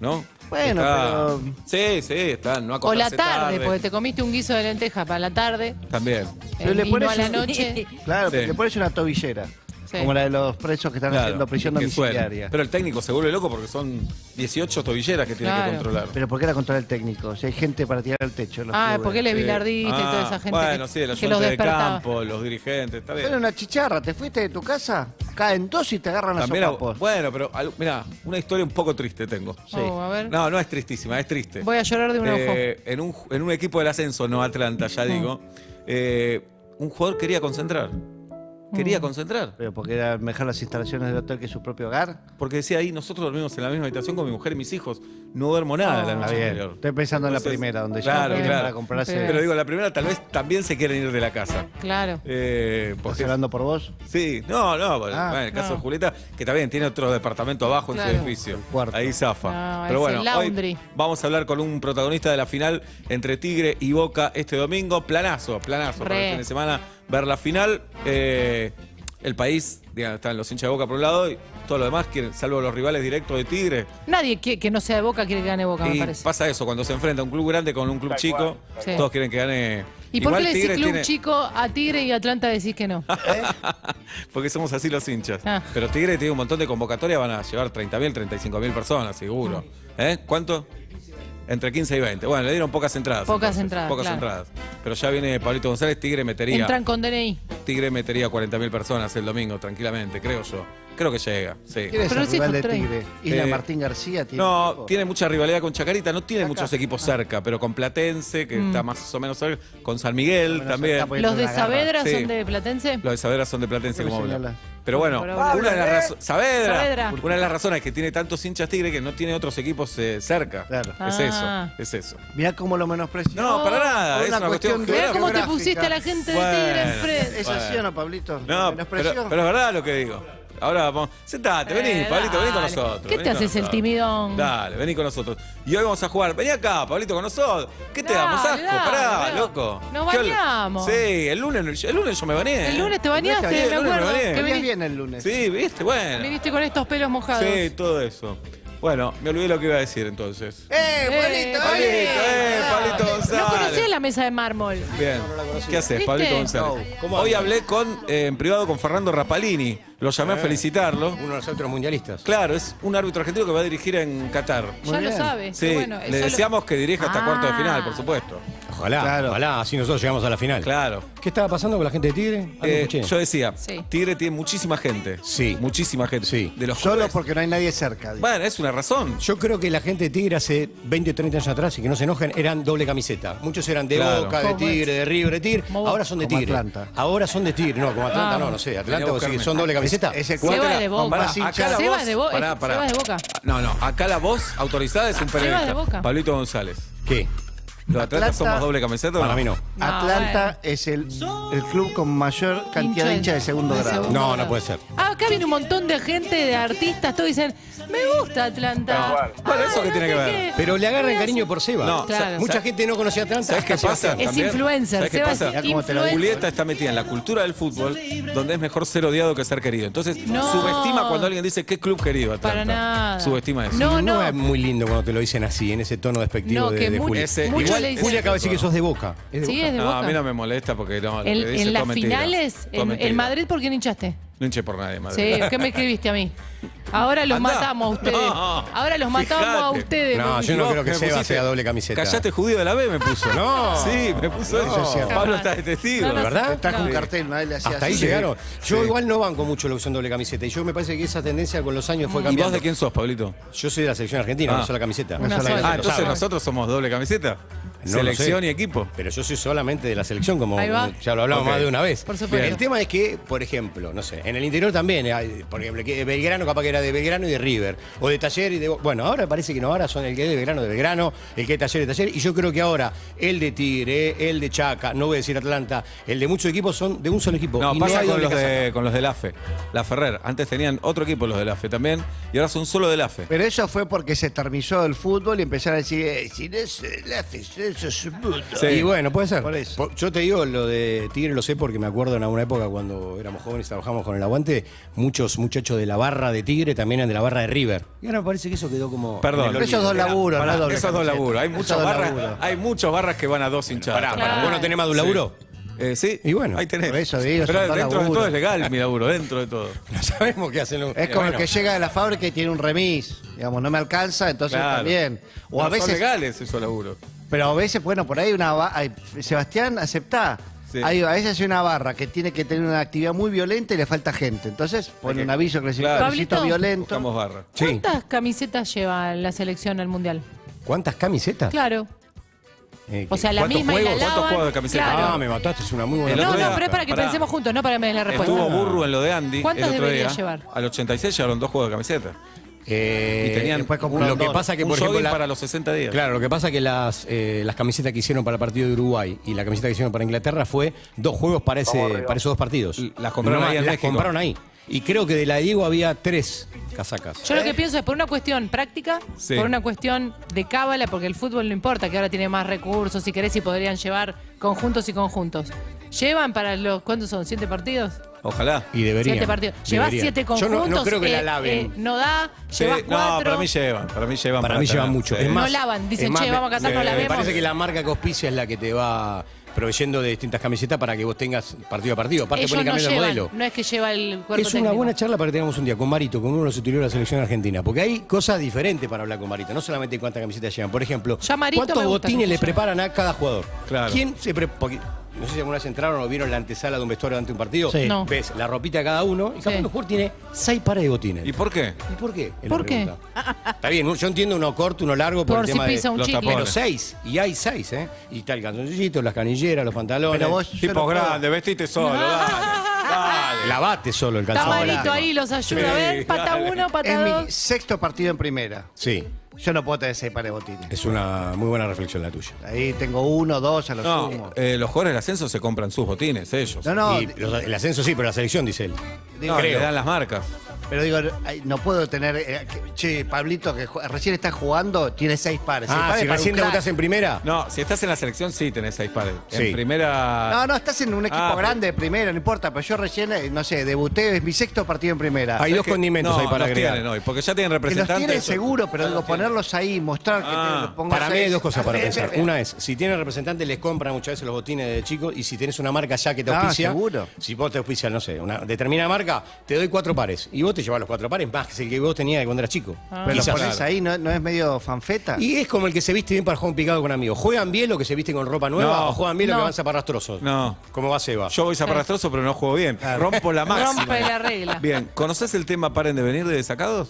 Bueno, Está- pero. Sí, sí, están. No O la acostarse tarde, porque te comiste un guiso de lenteja para la tarde. También. Pero eh, le y pones no a la un- noche. Claro, Sí. le pones una tobillera. Sí. Como la de los presos que están Claro, haciendo prisión que suena. domiciliaria. Pero el técnico se vuelve loco porque son dieciocho tobilleras que tiene Claro. que controlar. Pero ¿por qué la controla el técnico? Si hay gente para tirar al techo. en los Ah, clubes. porque él es Sí. bilardista y toda Ah, esa gente Bueno, que, sí, el que los ayudante de despertaba. campo, los dirigentes, está bien. Bueno, una chicharra, te fuiste de tu casa, caen dos y te agarran a También, sopapos. bueno, pero al- mirá, una historia un poco triste tengo. Sí. Oh, a ver. No, no es tristísima, es triste. Voy a llorar de un Eh, en, un, en un equipo del ascenso, no Atlanta, ya digo, eh, un jugador quería concentrar. Quería concentrar. Pero porque era mejor las instalaciones del hotel que su propio hogar. Porque decía ahí, nosotros dormimos en la misma habitación con mi mujer y mis hijos. No duermo nada la Está noche bien. anterior. Estoy pensando en la Entonces, primera, donde claro, ya claro. para comprarse. Pero Pero digo, la primera tal vez también se quieren ir de la casa. ojo. Claro. Eh, ¿Estás porque, hablando por vos? sí, no, no, bueno, Ah, en el caso no. de Julieta, que también tiene otro departamento abajo en Claro. su edificio. Cuarto. Ahí zafa. No, Pero es bueno, el laundry. hoy vamos a hablar con un protagonista de la final entre Tigre y Boca este domingo. Planazo, planazo para Re. el fin de semana ver la final. Eh, el país, digamos, están los hinchas de Boca por un lado y todo lo demás quieren, salvo los rivales directos de Tigre. Nadie que, que no sea de Boca quiere que gane Boca, me Y parece. pasa eso, cuando se enfrenta un club grande con un club chico, Sí. todos quieren que gane. ¿Y por qué Igual le decís Tigre club tiene- chico a Tigre y Atlanta decís que no? Porque somos así los hinchas. Ah. Pero Tigre tiene un montón de convocatorias, van a llevar treinta mil, treinta y cinco mil personas, seguro. ¿Eh? ¿Cuánto? Entre quince y veinte. Bueno, le dieron pocas entradas. Pocas entradas, Pocas claro. entradas. Pero ya viene Pablito González, Tigre metería. Entran con D N I. Tigre metería cuarenta mil personas el domingo, tranquilamente, creo yo. Creo que llega, sí. ¿Quién es Pero el sí, rival de estos tres. Tigre? Isla Eh, Martín García tiene. No, equipo? tiene mucha rivalidad con Chacarita, no tiene Acá, muchos equipos acá. cerca, pero con Platense, que Mm. está más o menos cerca, con San Miguel Menos también. cerca, porque ¿Los tiene de una garra. Saavedra Sí. son de Platense? Los de Saavedra son de Platense, ¿Qué me como habla. señala? Pero bueno, Por ahora. una de las razones. Saavedra. Saavedra. Una de las razones que tiene tantos hinchas Tigre que no tiene otros equipos eh, cerca. Claro. Es Ah. eso, es eso. Mirá cómo lo menospreció. No, para nada, por es una una cuestión cuestión de- Mirá geográfica. cómo te geográfica. pusiste a la gente de Bueno. Tigre enfrente. ¿Es así o no, Pablito? No, ¿Menospreció? pero, pero es verdad lo que digo. Ahora vamos. Sentate, vení, Eh, Pablito, vení con dale. nosotros. ¿Qué vení te con haces el nosotros. timidón? Dale, vení con nosotros. Y hoy vamos a jugar. Vení acá, Pablito, con nosotros. ¿Qué te Dale, damos asco? dale, Pará, dale. loco. Nos ¿Qué hol- bañamos. Sí, el lunes, el lunes yo me bañé. El lunes te ¿eh? bañaste, Sí, el me lunes me acuerdo. bañé. Que Venías viniste, bien el lunes. Sí, viste, bueno. viniste con estos pelos mojados. Sí, todo eso. Bueno, me olvidé lo que iba a decir entonces. ¡Eh, Eh, Pablito! Pablito, eh! eh, Pablito González. No conocía la mesa de mármol. Bien. ¿Qué haces, ¿Viste? Pablito González? ¿Cómo Hoy anda? hablé con, eh, en privado con Fernando Rapalini. Lo llamé a felicitarlo. Uno de los otros mundialistas. Claro, es un árbitro argentino que va a dirigir en Qatar. Ya lo bien. sabe. Sí, Qué bueno, le eso lo- deseamos que dirija hasta Ah. cuarto de final, por supuesto. Ojalá, Claro. ojalá, así nosotros llegamos a la final. Claro. ¿Qué estaba pasando con la gente de Tigre? Algo Eh, escuché. yo decía, Sí. Tigre tiene muchísima gente. Sí. Muchísima gente. Sí. De los Solo clubes. porque no hay nadie cerca. dice. Bueno, es una razón. Yo creo que la gente de Tigre hace veinte o treinta años atrás, y que no se enojen, eran doble camiseta. Muchos eran de Claro. Boca, de Como Tigre, de River, de Tigre. Como Ahora son de como Tigre. Atlanta. Ahora son de Tigre. No, como Atlanta Ah. no, no sé. Venía Atlanta a vos decís que buscarme. son doble camiseta. Ese Seba cuadro- de con Boca. más Pará, hinchas. acá la Seba voz- de Bo- pará, es- pará. Seba de Boca. No, no, acá la voz autorizada es un periodista. de Boca. Pablito González. ¿Qué? ¿Los atletas Atlanta- somos doble camiseta o Para mí no. No, Atlanta es el, el club con mayor cantidad de hinchas de segundo de grado. segundo No, grado. no puede ser. Ah, acá viene un montón de gente, de artistas, todos dicen, me gusta Atlanta. Bueno, ¿eso qué tiene que sé ver? qué. Pero le agarran cariño por Seba. No, Claro. Mucha gente no conocía Atlanta. ¿Sabes qué hasta pasa? Sebastián. Es también? influencer, ¿Sabes qué Seba pasa? es Mirá cómo te lo influencer. Julieta está metida en la cultura del fútbol, donde es mejor ser odiado que ser querido. Entonces, No. subestima cuando alguien dice qué club querido Atlanta. Para nada. Subestima eso. No, No, no. es muy lindo cuando te lo dicen así, en ese tono despectivo No, de, que de mu- Julia. Ese- muchos igual- le dicen. Julia acaba de decir que sos de Boca. ¿Es de Sí, Boca? es de No, Boca. a mí no me molesta porque no. lo En, que dice en es las todo mentira. finales, Todo en, mentira. en Madrid, ¿por quién hinchaste? No hinché por nadie, Madrid. Sí, ¿qué me escribiste a mí? Ahora los Andá. matamos a ustedes. No, Ahora los matamos a fíjate. ustedes. No, me yo no vos creo que me Seba pusiste, sea doble camiseta. Callate judío de la B me puso. No. Sí, me puso No. eso. Eso es cierto. Pablo está de testigo. No, no, ¿verdad? Te trajo No. un cartel, ¿no? Él le hacía Hasta ahí así. llegaron. Yo Sí. igual no banco mucho lo que son doble camiseta. Y yo me parece que esa tendencia con los años fue ¿Y cambiando. vos de quién sos, Pablito? Yo soy de la selección argentina, Ah. no soy la camiseta. Una sola sola. camiseta. Ah, entonces sabe. nosotros somos doble camiseta. No lo Selección sé. y equipo. Pero yo soy solamente de la selección, como Ahí va. ya lo hablamos Ok. más de una vez. Por supuesto. El tema es que, por ejemplo, no sé, en el interior también, hay, por ejemplo, que Belgrano capaz que era de Belgrano y de River, o de Taller y de... Bueno, ahora parece que no, ahora son el que es de Belgrano de Belgrano, el que es Taller de Taller, y yo creo que ahora el de Tigre, el de Chaca, no voy a decir Atlanta, el de muchos equipos son de un solo equipo. No, y pasa hay con, doble los de, casaca. con los del A F E. La Ferrer. Antes tenían otro equipo los del A F E también. Y ahora son solo del A F E. Pero eso fue porque se terminó el fútbol y empezaron a decir, eh, si no es el F, es eso es puto. Sí. Y bueno, puede ser. Por eso. Yo te digo, lo de Tigre lo sé porque me acuerdo en alguna época cuando éramos jóvenes y trabajamos con el aguante, muchos muchachos de la barra de Tigre también eran de la barra de River. Y ahora me parece que eso quedó como... Perdón. en el Esos dos olvido. laburos, Pará, no doble esos dos camiseta. laburos. Hay Esos muchos dos barras, laburos. hay muchos barras que van a dos hinchadas. Pará, pará, Claro. ¿vos no tenés más de un laburo? Eh, sí, Y bueno, ahí tenés. por eso digo, Pero son dos dentro de laburos. todo es legal mi laburo, dentro de todo. No sabemos qué hacen los... Es como Bueno, el que llega de la fábrica y tiene un remis. Digamos, no me alcanza, entonces Claro. también. O No, a veces. son legales esos laburos. Pero a veces, bueno, por ahí una ba- ay, Sebastián, aceptá. Sí. Hay, a veces hay una barra que tiene que tener una actividad muy violenta y le falta gente. Entonces pone un aviso que necesita Claro. visito Pablito. violento. Buscamos barra. Sí. ¿Cuántas camisetas lleva la selección al mundial? ¿Cuántas camisetas? Claro. Eh, O sea, la ¿Cuántos misma y la juegos? ¿Cuántos lavan. juegos de camiseta? Claro. Ah, me mataste, es una muy buena... El No, otro no, día- pero es para que pará. pensemos juntos, no para que me des la respuesta. Estuvo Burru en lo de Andy. ¿Cuántas el otro debería día. llevar? Al ochenta y seis llevaron dos juegos de camiseta. Eh, Y tenían después compraron lo que dos. pasa que, un por ejemplo, jogging la- para los sesenta días. Claro, lo que pasa que las, eh, las camisetas que hicieron para el partido de Uruguay y la camiseta que hicieron para Inglaterra fue dos juegos para, ese, para esos dos partidos. L- las compraron ahí en las México. compraron ahí. Y creo que de la de Diego había tres casacas. Yo lo que pienso es por una cuestión práctica, Sí. por una cuestión de cábala, porque el fútbol no importa, que ahora tiene más recursos, si querés, y podrían llevar conjuntos y conjuntos. ¿Llevan para los, cuántos son? ¿Siete partidos? Ojalá. Y deberían. Siete partidos. Llevas deberían. siete Yo conjuntos. no, no creo que eh, la laven. eh, no da, Sí, llevas no, cuatro. para mí llevan. Para mí llevan. Para mí llevan tener, mucho. sí. Es más, No lavan, dicen, es más, che, vamos a casar, me- no la Me vemos. parece que la marca que auspicia es la que te va proveyendo de distintas camisetas para que vos tengas partido a partido. Aparte, Ellos pone no cambiando el llevan, modelo. no es que lleva el cuerpo Es una técnico. buena charla para que tengamos un día con Marito, con uno de los utilios de la selección argentina. Porque hay cosas diferentes para hablar con Marito. No solamente cuántas camisetas llevan. Por ejemplo, Ya Marito ¿cuántos me gusta botines que le lleve. preparan a cada jugador? Claro. ¿Quién se prepara? No sé si alguna vez entraron o vieron la antesala de un vestuario ante un partido. Sí. No. Ves la ropita de cada uno y cada Sí. uno jugador tiene seis pares de botines. ¿Y por qué? ¿Y por qué? Es la ¿Por qué? pregunta. Está bien, yo entiendo uno corto, uno largo por, Por el si tema pisa de un los chicle. tapones. pero seis, y hay seis, ¿eh? Y está el calzoncillito, las canilleras, los pantalones. Pero vos, yo Tipo no puedo- grande, vestite solo, dale. Dale. Lavate solo el Está calzón. Marito ahí, los ayuda. Sí, a ver, pata dale. uno, pata Es mi dos. sexto partido en primera. Sí, Yo no puedo tener seis pares de botines. es una muy buena reflexión la tuya. Ahí tengo uno, dos, a lo No, sumo. eh, los jugadores del ascenso se compran sus botines, ellos. No, no, Y los- el ascenso sí, pero la selección, dice él. No, creo. le dan las marcas. pero digo, ay, no puedo tener. eh, que- che, Pablito, que ju- recién está jugando, tiene seis pares. Seis Ah, pares si para recién un crack. debutás en primera. No, si estás en la selección, sí tenés seis pares. Sí. En primera. No, no, estás en un equipo Ah, pero- grande de primera, no importa, pero yo recién, eh, no sé, debuté, es mi sexto partido en primera. Hay Es dos que- condimentos no, ahí para los agregar. tienen hoy, porque ya tienen que los representantes. tienen seguro, pero digo, ponerlos ahí, mostrar que Ah, te- lo pongo Para mí hay seis. dos cosas para Eh, pensar. eh, Una es, si tienen representantes, les compran muchas veces los botines de chicos y si tenés una marca ya que te Ah, auspicia, seguro. si vos te auspicia, no sé, una determinada marca, te doy cuatro pares y vos te llevas los cuatro pares más que el que vos tenías cuando eras chico. Pero los Quizás. pones ahí, ¿no, no es medio fanfeta? Y es como el que se viste bien para jugar un picado con amigos. ¿Juegan bien lo que se viste con ropa nueva No. o juegan bien lo No. que van zaparrastrosos? No. ¿Cómo va Seba? Yo voy zaparrastroso, pero no juego bien. Rompo la máxima. Rompe la regla. Bien, ¿conoces el tema Paren de venir de Desacados?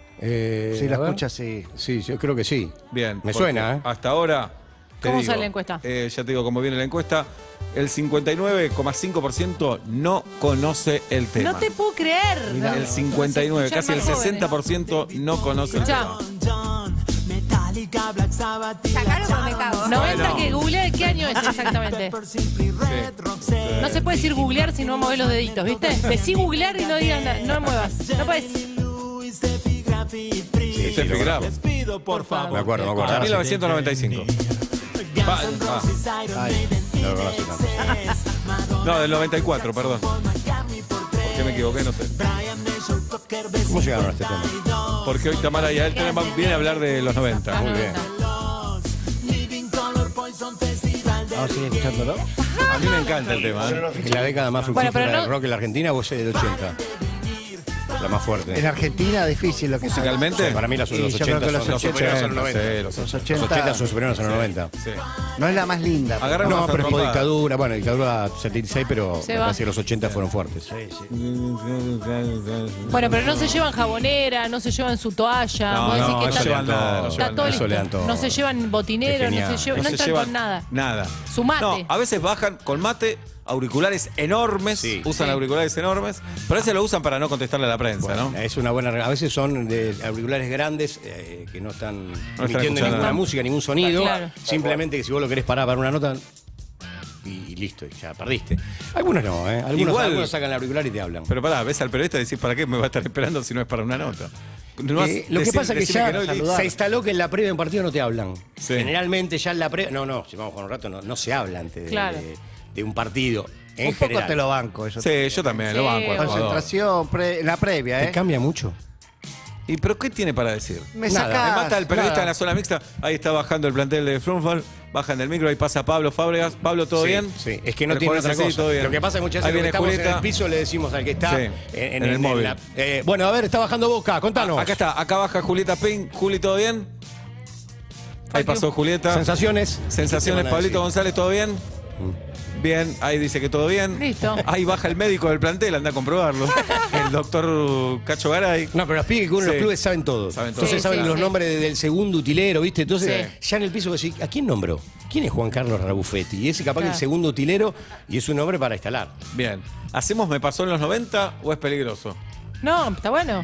Eh, Sí, la a ver. escuchas, sí. Sí, yo creo que sí. Bien. Me porque suena, ¿eh? Hasta ahora. te ¿Cómo digo, sale la encuesta? eh, ya te digo cómo viene la encuesta. El cincuenta y nueve coma cinco por ciento no conoce el tema. No te puedo creer. No, El cincuenta y nueve, escuchar casi el más jóvenes. sesenta por ciento no conoce el Escuchá. tema. Sacaron o me cago. noventa que googlear, ¿qué año es exactamente? No se puede decir googlear si no mueves los deditos, ¿viste? Decí googlear y no digas nada, no muevas. No puedes. Sí, Steffi Graf. Por favor. Me acuerdo, me acuerdo. Ah, Ahora sí. mil novecientos noventa y cinco. Pa- ah, No lo conozco tanto. no, del noventa y cuatro, perdón. ¿Por qué me equivoqué? No sé. ¿Cómo llegaron a este tema? Porque hoy Tamara y él viene a hablar de los noventa. Muy bien. Vamos a seguir escuchándolo. A mí me encanta el tema. ¿eh? Es la década más Bueno, fructífera pero no- del rock en la Argentina, vos sos del ochenta. La más fuerte. En Argentina, difícil lo que sea. Musicalmente. Sí, para mí los, Sí, los yo creo ochenta que los son los ochenta, superiores a los noventa. sí, los Los Los ochenta, ochenta son superiores a los noventa. Sí. no es la más linda. pero- Agarra- No, Vamos a pero es por trompadas. dictadura. Bueno, dictadura setenta y seis, pero Se me va. parece que los ochenta fueron fuertes. Bueno, pero no se llevan jabonera, no se llevan su toalla. No, Vos decís no, que eso está, le dan todo, no está llevan todo nada. listo. Eso le dan todo. No se llevan botinero, Qué no genial. se llevan, no, se entran llevan con nada. Nada. Su mate. No, a veces bajan con mate, auriculares enormes, Sí. usan Sí. auriculares enormes, pero a veces lo usan para no contestarle a la prensa, ¿no? Es una buena. A veces son de auriculares grandes eh, que no están están emitiendo escuchando ninguna nada. música, ningún sonido. Claro. Simplemente que si vos lo querés parar para una nota. Y, y listo, y ya perdiste. Algunos no, ¿eh? Algunos, Igual- algunos sacan el auricular y te hablan. Pero pará, ves al periodista y decís, ¿para qué me va a estar esperando si no es para una nota? No has- Eh, lo que decir- pasa es que decime ya no y listo. se instaló que en la previa de un partido no te hablan. Sí. Generalmente ya en la previa... No, no, si vamos con un rato, no, no se habla antes de, Claro. de- de un partido. En Un poco general. te lo banco, eso. Sí, yo también, lo Sí, banco. al jugador. Concentración, pre- en la previa, ¿Te ¿eh? cambia mucho? ¿Y pero qué tiene para decir? Me Nada, sacás, Me mata el periodista nada. en la zona mixta. Ahí está bajando el plantel de Frunfal. Bajan del micro, ahí pasa Pablo Fábregas. Pablo, ¿todo Sí, bien? Sí, es que no El tiene jueves otra así, cosa. todo bien. Lo que pasa es que muchas Ahí veces viene que estamos Julieta. en el piso le decimos al que está Sí, en, en en el en móvil. la- eh, bueno, a ver, está bajando Boca, contanos. Acá está, acá baja Julieta Pink. Juli, ¿todo bien? Ahí pasó Julieta. Sensaciones. Sensaciones, ¿Qué te van a Pablito decir? González, ¿todo bien? Bien, ahí dice que todo bien. Listo. Ahí baja el médico del plantel, anda a comprobarlo. El doctor Cacho Garay. No, pero los pibes que uno en Sí. los clubes saben todo. Saben todo. Entonces Sí, saben sí, los sí. nombres de- del segundo utilero, ¿viste? Entonces, Sí. ya en el piso decís, ¿a quién nombró? ¿Quién es Juan Carlos Rabufetti? Y ese capaz que Claro. el segundo utilero y es un nombre para instalar. Bien. ¿Hacemos Me pasó en los noventa o es peligroso? No, está bueno.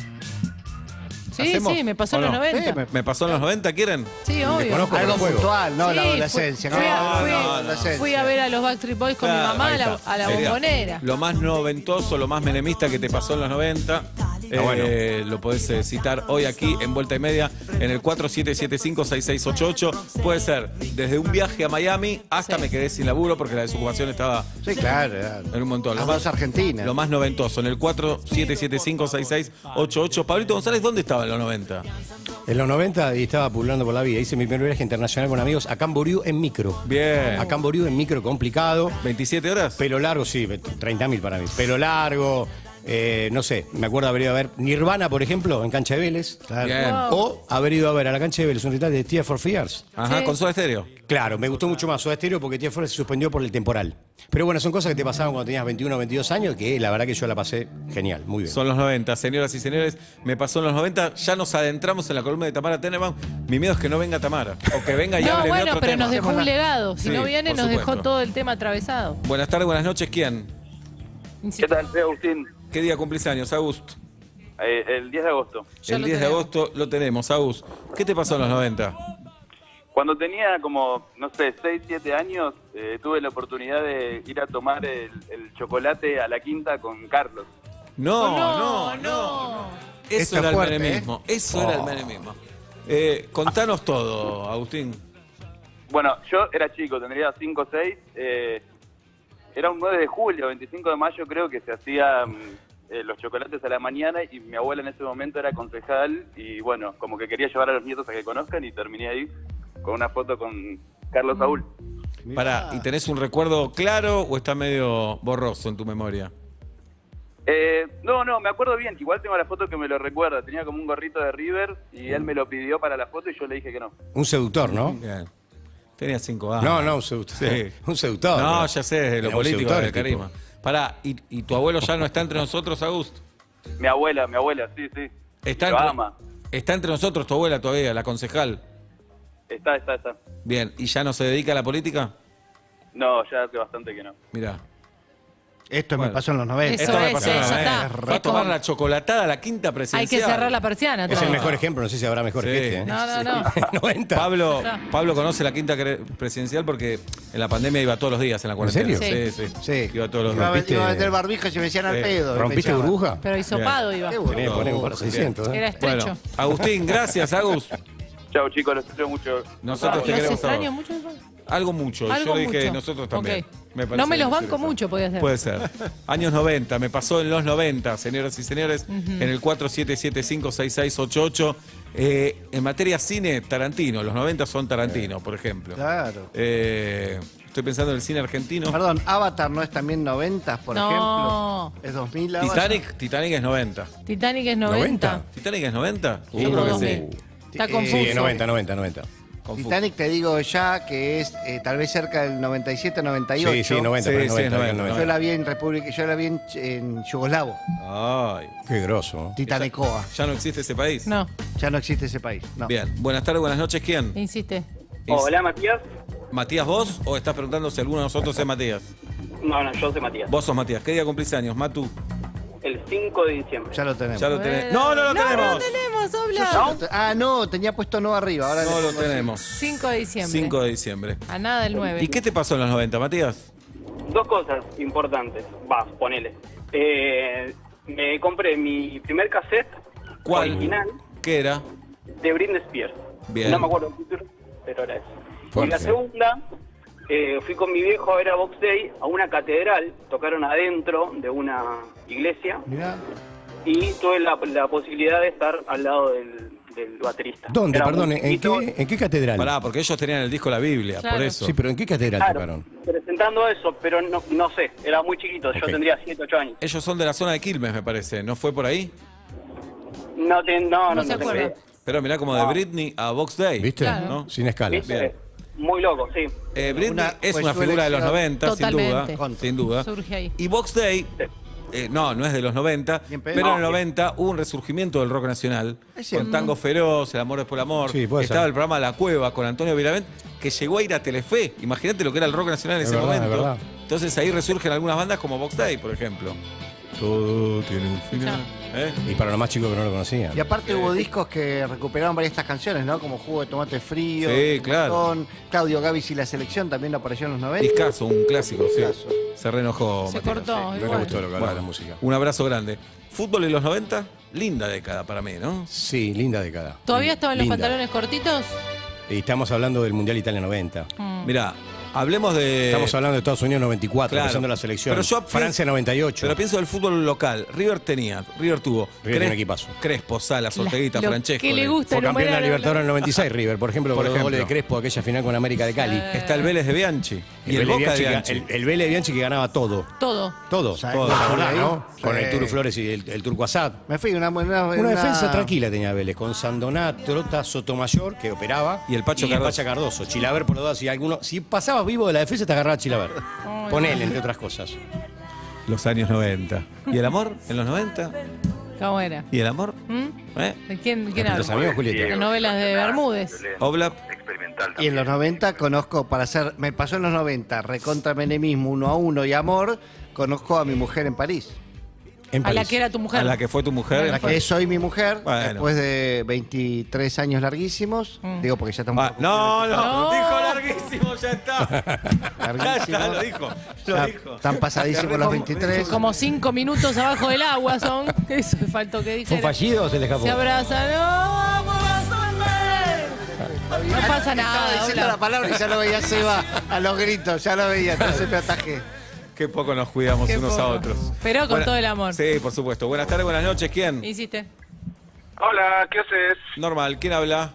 Sí, ¿Hacemos sí, me pasó o en los no? noventa. Sí, me- ¿Me pasó en los noventa, quieren? Sí, obvio. conozco. Algo Juego. puntual, no Sí, la fui- adolescencia. Fui, a, no, fui- no, la adolescencia. fui a ver a los Backstreet Boys con Claro, mi mamá a ahí la, está. a la Sería bombonera. Lo más noventoso, lo más menemista que te pasó en los noventa. Eh, bueno. Lo podés eh, citar hoy aquí en Vuelta y Media en el cuatro siete siete cinco seis seis ocho ocho. Puede ser desde un viaje a Miami hasta Sí. me quedé sin laburo porque la desocupación estaba Sí, claro. claro. en un montón. Las dos Argentinas. Lo más noventoso en el cuatro siete siete cinco seis seis ocho ocho. Pablito González, ¿dónde estaba en los noventa? En los noventa y estaba pululando por la vida. Hice mi primer viaje internacional con amigos a Camboriú en micro. Bien. A Camboriú en micro, complicado. ¿veintisiete horas? Pelo largo, sí, treinta mil para mí. Pelo largo, eh, no sé, me acuerdo haber ido a ver Nirvana, por ejemplo, en Cancha de Vélez. Claro. Bien. Wow. O haber ido a ver a la Cancha de Vélez un recital de Tears for Fears. Ajá, Sí. con Soda Stereo. Claro, me gustó mucho más Soda Stereo porque Tears for Fears se suspendió por el temporal. Pero bueno, son cosas que te pasaban cuando tenías veintiuno o veintidós años que la verdad que yo la pasé genial, muy bien. Son los noventa, señoras y señores. Me pasó en los noventa. Ya nos adentramos en la columna de Tamara Tenenbaum. Mi miedo es que no venga Tamara. O que venga y No, hable de bueno, otro pero tema. nos dejó un legado. Si Sí, no viene, por nos dejó supuesto. todo el tema atravesado. Buenas tardes, buenas noches. ¿Quién? ¿Qué tal? Soy Agustín, ¿Qué día cumplís años, Agust? eh, el diez de agosto. Ya El lo diez de tenemos. agosto lo tenemos, Agust. ¿Qué te pasó en los noventa? Cuando tenía como, no sé, seis, siete años, eh, tuve la oportunidad de ir a tomar el, el chocolate a la quinta con Carlos. No, Oh, no, no, no. no. Eso Está era fuerte, el menemismo. Eso era el menemismo. Eh, contanos todo, Agustín. Bueno, yo era chico, tendría cinco o seis. Eh, era un nueve de julio, veinticinco de mayo creo que se hacían eh, los chocolates a la mañana y mi abuela en ese momento era concejal y bueno, como que quería llevar a los nietos a que conozcan y terminé ahí con una foto con Carlos Saúl. Pará, ¿y tenés un recuerdo claro o está medio borroso en tu memoria? Eh, no, no, me acuerdo bien. Igual tengo la foto que me lo recuerda. Tenía como un gorrito de River y él me lo pidió para la foto y yo le dije que no. Un seductor, ¿no? Bien. Tenía cinco años. No, no, un seductor. Sí. Un seductor. No, ya sé, de lo Era un político, seductor, de el tipo. carisma. Pará, ¿y, y tu abuelo ya no está entre nosotros, Agust? Mi abuela, mi abuela, sí, sí. Está lo entre, ama. está entre nosotros tu abuela todavía, la concejal. Está, está, está. Bien, ¿y ya no se dedica a la política? No, ya hace bastante que no. Mirá. Esto Bueno. me pasó en los noventa. Eso Esto me es, pasó, eh, ¿eh? ya está. Va a Es tomar como- la chocolatada a la quinta Hay presidencial. que cerrar la persiana. Es el todo. mejor ejemplo, no sé si habrá mejor Sí. que este. ¿eh? No, no, no. noventa. Pablo, Ya. Pablo conoce la quinta cre- presidencial porque en la pandemia iba todos los días en la cuarentena. serio? Sí, sí. Sí. Iba todos los Iba a, días. ¿Rompiste- iba a meter barbijo y se me decían al Sí. pedo. y me ¿Rompiste echaban. burbuja? Pero hisopado iba. Qué Tenés que poner un par burbuja. seiscientos. ¿eh? Era estrecho. Bueno, Agustín, gracias, Agus. Chao, chicos, los escucho mucho. Nosotros te ¿Los queremos a extraño vos. mucho? Algo mucho. Algo Yo dije mucho. nosotros también. Ok. Me parece No me los banco interesante. mucho, podía ser. Puede ser. Años noventa, me pasó en los noventa, señoras y señores, en el cuatro siete siete cinco seis seis ocho ocho. Eh, en materia cine, Tarantino. Los noventa son Tarantino, por ejemplo. Claro. Eh, estoy pensando en el cine argentino. Perdón, Avatar no es también noventa, por No. ejemplo. Es dos mil. Avatar. Titanic, Titanic es noventa. Titanic es noventa. ¿Titanic es noventa? Sí, Yo creo que dos sí. mil. Está Eh, confuso. Sí, noventa, noventa, noventa. Confuso. Titanic te digo ya que es eh, tal vez cerca del noventa y siete, noventa y ocho. Sí, sí, noventa, Sí, pero sí, noventa, noventa, noventa. Yo la vi en República, yo la vi en, en Yugoslavo, Ay, Qué grosso. Titanicoa. ¿ya no existe ese país? No, Ya no existe ese país. No. Bien, buenas tardes, buenas noches, ¿quién? insiste. Hola, Matías. ¿Matías vos o estás preguntando si alguno de nosotros es Matías? No, no, yo soy Matías. Vos sos Matías. ¿Qué día cumplís años, Matu? El cinco de diciembre. Ya lo tenemos. Ya lo tenés. Bueno. ¡No, no lo No, tenemos! no lo tenemos, Yo habla. ya lo te- Ah, no, tenía puesto no arriba. Ahora No le lo pongo así. tenemos. cinco de diciembre. cinco de diciembre. A nada del nueve. ¿Y qué te pasó en los noventa, Matías? Dos cosas importantes. Vas, ponele. Eh, me compré mi primer cassette ¿Cuál? original. ¿Qué era? De Britney Spears. Bien. No me acuerdo el título, pero era eso. Fuerte. Y la segunda, eh, fui con mi viejo a ver a Box Day a una catedral, tocaron adentro de una iglesia Mirá. y tuve la, la posibilidad de estar al lado del, del baterista. ¿Dónde, Era perdón? muy ¿En chiquito. qué, ¿En qué catedral? Pará, porque ellos tenían el disco La Biblia, Claro. por eso. Sí, pero ¿en qué catedral Claro, tocaron? presentando eso, pero no, no sé, era muy chiquito, Ok. yo tendría siete, ocho años. Ellos son de la zona de Quilmes, me parece. ¿No fue por ahí? No, te, no, no, No se tengo acuerda. idea. Pero mirá como de Britney a Box Day. ¿Viste? Claro. ¿No? Sin escalas. ¿Viste? Bien. Muy loco, sí. Eh, Britney Una- es fue una su figura de los elección. noventa, sin duda. Totalmente. Sin duda. Surge ahí. Y Box Day, eh, no, no es de los noventa, Bien pedo. pero en No. el noventa hubo un resurgimiento del rock nacional. Es cierto. Con Tango Feroz, El Amor Después del Amor. Sí, puede Estaba ser. el programa La Cueva con Antonio Viravent, que llegó a ir a Telefe. Imagínate lo que era el rock nacional en Es ese verdad, es momento. verdad. Entonces ahí resurgen algunas bandas como Box Day, por ejemplo. Todo tiene un final. ¿Eh? Y para los más chicos que no lo conocían. Y aparte hubo discos que recuperaron varias de estas canciones, ¿no? Como Jugo de Tomate Frío, Sí, claro. Botón, Claudio Gavis y la Selección también apareció en los noventa. Discazo, un clásico, sí. Discazo. Se reenojó. Se Matías. cortó. No le igual. gustó lo que hablaba Bueno, de la música. un abrazo grande. Fútbol en los noventa, linda década para mí, ¿no? Sí, linda década. ¿Todavía estaban los Linda. pantalones cortitos? Y estamos hablando del Mundial Italia noventa. Mm. Mirá, hablemos de... Estamos hablando de Estados Unidos noventa y cuatro, Claro. empezando la selección. Pero yo pienso- Francia noventa y ocho. Pero pienso del fútbol local. River tenía, River tuvo. River tiene un Cres- equipazo. Crespo, Salas, Orteguita, lo Francesco. que le gusta Fue campeón de la enumerar, Libertadores en el noventa y seis, River, por ejemplo, Por por los ejemplo. goles de Crespo, aquella final con América de Cali. Está el Vélez de Bianchi. Y el, Vélez Boca de Bianchi que- Bianchi. el, el Vélez de Bianchi que ganaba todo. Todo. Todo. ¿Sabes Todo. cómo ¿Te acordás, fue ahí? no? Con Sí. el Turu Flores y el, el Turco Asad. Me fui, una, una, Una defensa tranquila tenía Vélez, con Sandoná, Trota, Sotomayor, que operaba. Y el Pacho y Cardoso. Pacha Cardoso. Chilaver por los dos. Si, alguno, si pasabas vivo de la defensa, te agarraba Chilaver. Ay, Ponele, entre otras cosas. Los años noventa. ¿Y el amor en los noventa? ¿Cómo era? ¿Y el amor? ¿Mm? ¿Eh? ¿De quién, quién ¿Los habla? amigos, Julieta? Las novelas de Bermúdez. Oblap. Y en los noventa conozco, para hacer, me pasó en los noventa, recontra menemismo, uno a uno y amor, conozco a mi mujer en París. En A la París. que era tu mujer. A la que fue tu mujer. La que es hoy mi mujer, Bueno. después de veintitrés años larguísimos, Mm. digo porque ya estamos... Ah, no, no, No. dijo larguísimo, ya está. Ya Larguísimo. está, lo dijo. Lo Ya dijo. están pasadísimos los veintitrés. Como cinco minutos abajo del agua son. Eso me faltó que ¿Fue dijera. fallido o se le escapó? Se abrazan. ¡No, vamos a volver! No pasa Estaba nada. diciendo hola. la palabra y ya lo veía Seba a los gritos, ya lo veía, entonces me atajé. Qué poco nos cuidamos Qué unos a poco. otros. Pero con Buena- todo el amor. Sí, por supuesto. Buenas tardes, buenas noches. ¿Quién? ¿Qué hiciste? Hola, ¿qué haces? Normal. ¿Quién habla?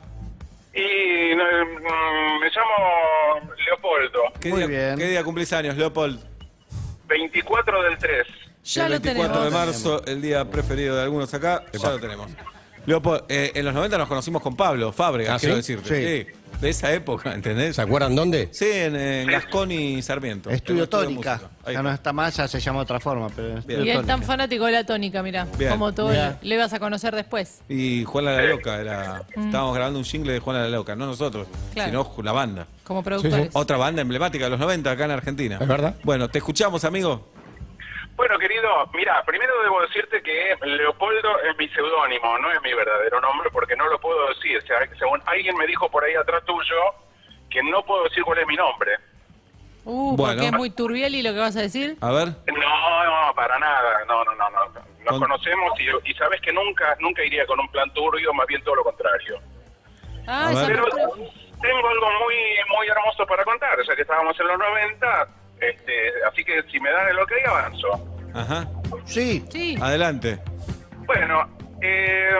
Y no, mm, me llamo Leopoldo, ¿Qué Muy día, bien. ¿Qué día cumplís años, Leopold? veinticuatro del tres. Ya el lo veinticuatro tenemos. de marzo, el día preferido de algunos acá. Ya lo tenemos. Leopold, eh, en los noventa nos conocimos con Pablo Fábregas, ¿Ah, quiero sí? decirte. Sí. De esa época, ¿entendés? ¿Se acuerdan dónde? Sí, en, en Gascón y Sarmiento. Estudio En el de Tónica. música. Ahí Ya está. no está más, ya se llama de otra forma, pero en Estudio Y él Tónica. tan fanático de la tónica, mira. Bien. Como tú Mirá. le ibas a conocer después. Y Juana la Loca era. Estábamos grabando un jingle de Juana la Loca, no nosotros, Claro. sino la banda. Como productores. Otra banda emblemática de los noventa acá en Argentina. ¿Es verdad? Bueno, te escuchamos, amigo. Bueno, querido, mira, primero debo decirte que Leopoldo es mi seudónimo, no es mi verdadero nombre porque no lo puedo decir. O sea, según alguien me dijo por ahí atrás tuyo que no puedo decir cuál es mi nombre. Uh, Bueno. porque es muy turbieli lo que vas a decir. A ver. No, no, para nada, no, no, no, no. Nos Con- conocemos y, y sabes que nunca nunca iría con un plan turbio, más bien todo lo contrario. Ah, A esa ver. Pero postura- tengo algo muy muy hermoso para contar, ya que estábamos en los noventa, este, así que si me dan el ok avanzo. Ajá. Sí, Sí. Adelante. Bueno, eh,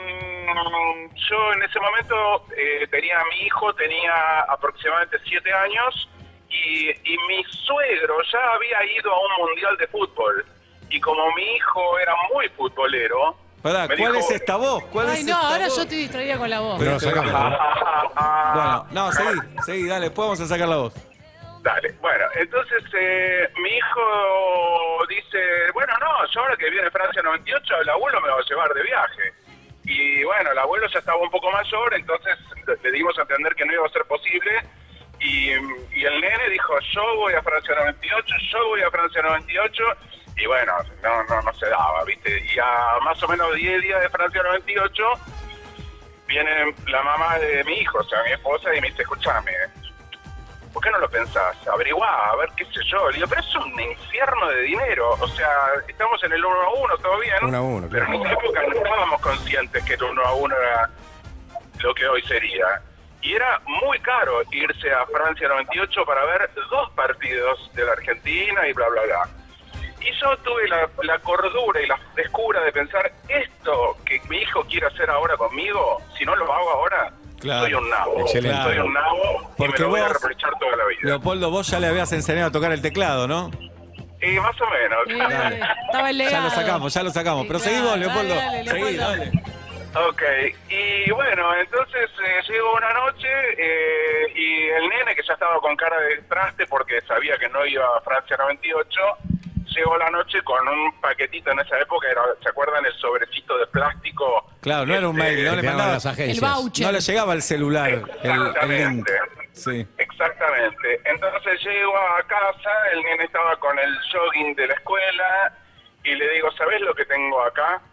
yo en ese momento eh, tenía a mi hijo, tenía aproximadamente siete años y, y mi suegro ya había ido a un mundial de fútbol y como mi hijo era muy futbolero, Pará, me ¿cuál dijo- es esta voz? ¿Cuál Ay, es no, esta ahora voz? yo estoy distraída con la voz. Pero No, sacamos. Ah, Bueno, no, seguí, seguí, dale, después vamos a sacar la voz. Dale, bueno, entonces eh, mi hijo dice, bueno, no, yo ahora que viene Francia noventa y ocho, el abuelo me va a llevar de viaje. Y bueno, el abuelo ya estaba un poco mayor, entonces le dimos a entender que no iba a ser posible. Y, y el nene dijo, yo voy a Francia noventa y ocho, yo voy a Francia noventa y ocho. Y bueno, no, no, no se daba, ¿viste? Y a más o menos diez días de Francia noventa y ocho, viene la mamá de mi hijo, o sea, mi esposa, y me dice, escúchame, ¿por qué no lo pensás? Averiguá, a ver qué sé yo. Le digo, pero es un infierno de dinero. O sea, estamos en el uno a uno todavía, ¿no? uno a uno, Pero claro. en esa época no estábamos conscientes que el uno a uno era lo que hoy sería. Y era muy caro irse a Francia noventa y ocho para ver dos partidos de la Argentina y bla, bla, bla. Y yo tuve la, la cordura y la frescura de pensar, esto que mi hijo quiere hacer ahora conmigo, si no lo hago ahora, Claro. soy un nabo. Excelente. Soy un nabo y me Porque lo voy a vos, reprochar toda la vida. Leopoldo, vos ya le habías enseñado a tocar el teclado, ¿no? Y más o menos. Eh, estaba el Ya legado. lo sacamos, ya lo sacamos. Sí, Pero claro, seguimos, dale, Leopoldo. dale, Seguí, Leopoldo. dale. Ok, y bueno, entonces eh, llegó una noche eh, y el nene, que ya estaba con cara de traste porque sabía que no iba a Francia noventa y ocho, llegó la noche con un paquetito. En esa época, era, ¿se acuerdan el sobrecito de plástico? Claro, no era un mail, no le Te daban mandaba. las agencias. El voucher. No le llegaba el celular, el, el link. Exactamente. Sí. Exactamente. Entonces llego a casa, el nene estaba con el jogging de la escuela y le digo, ¿sabés lo que tengo acá?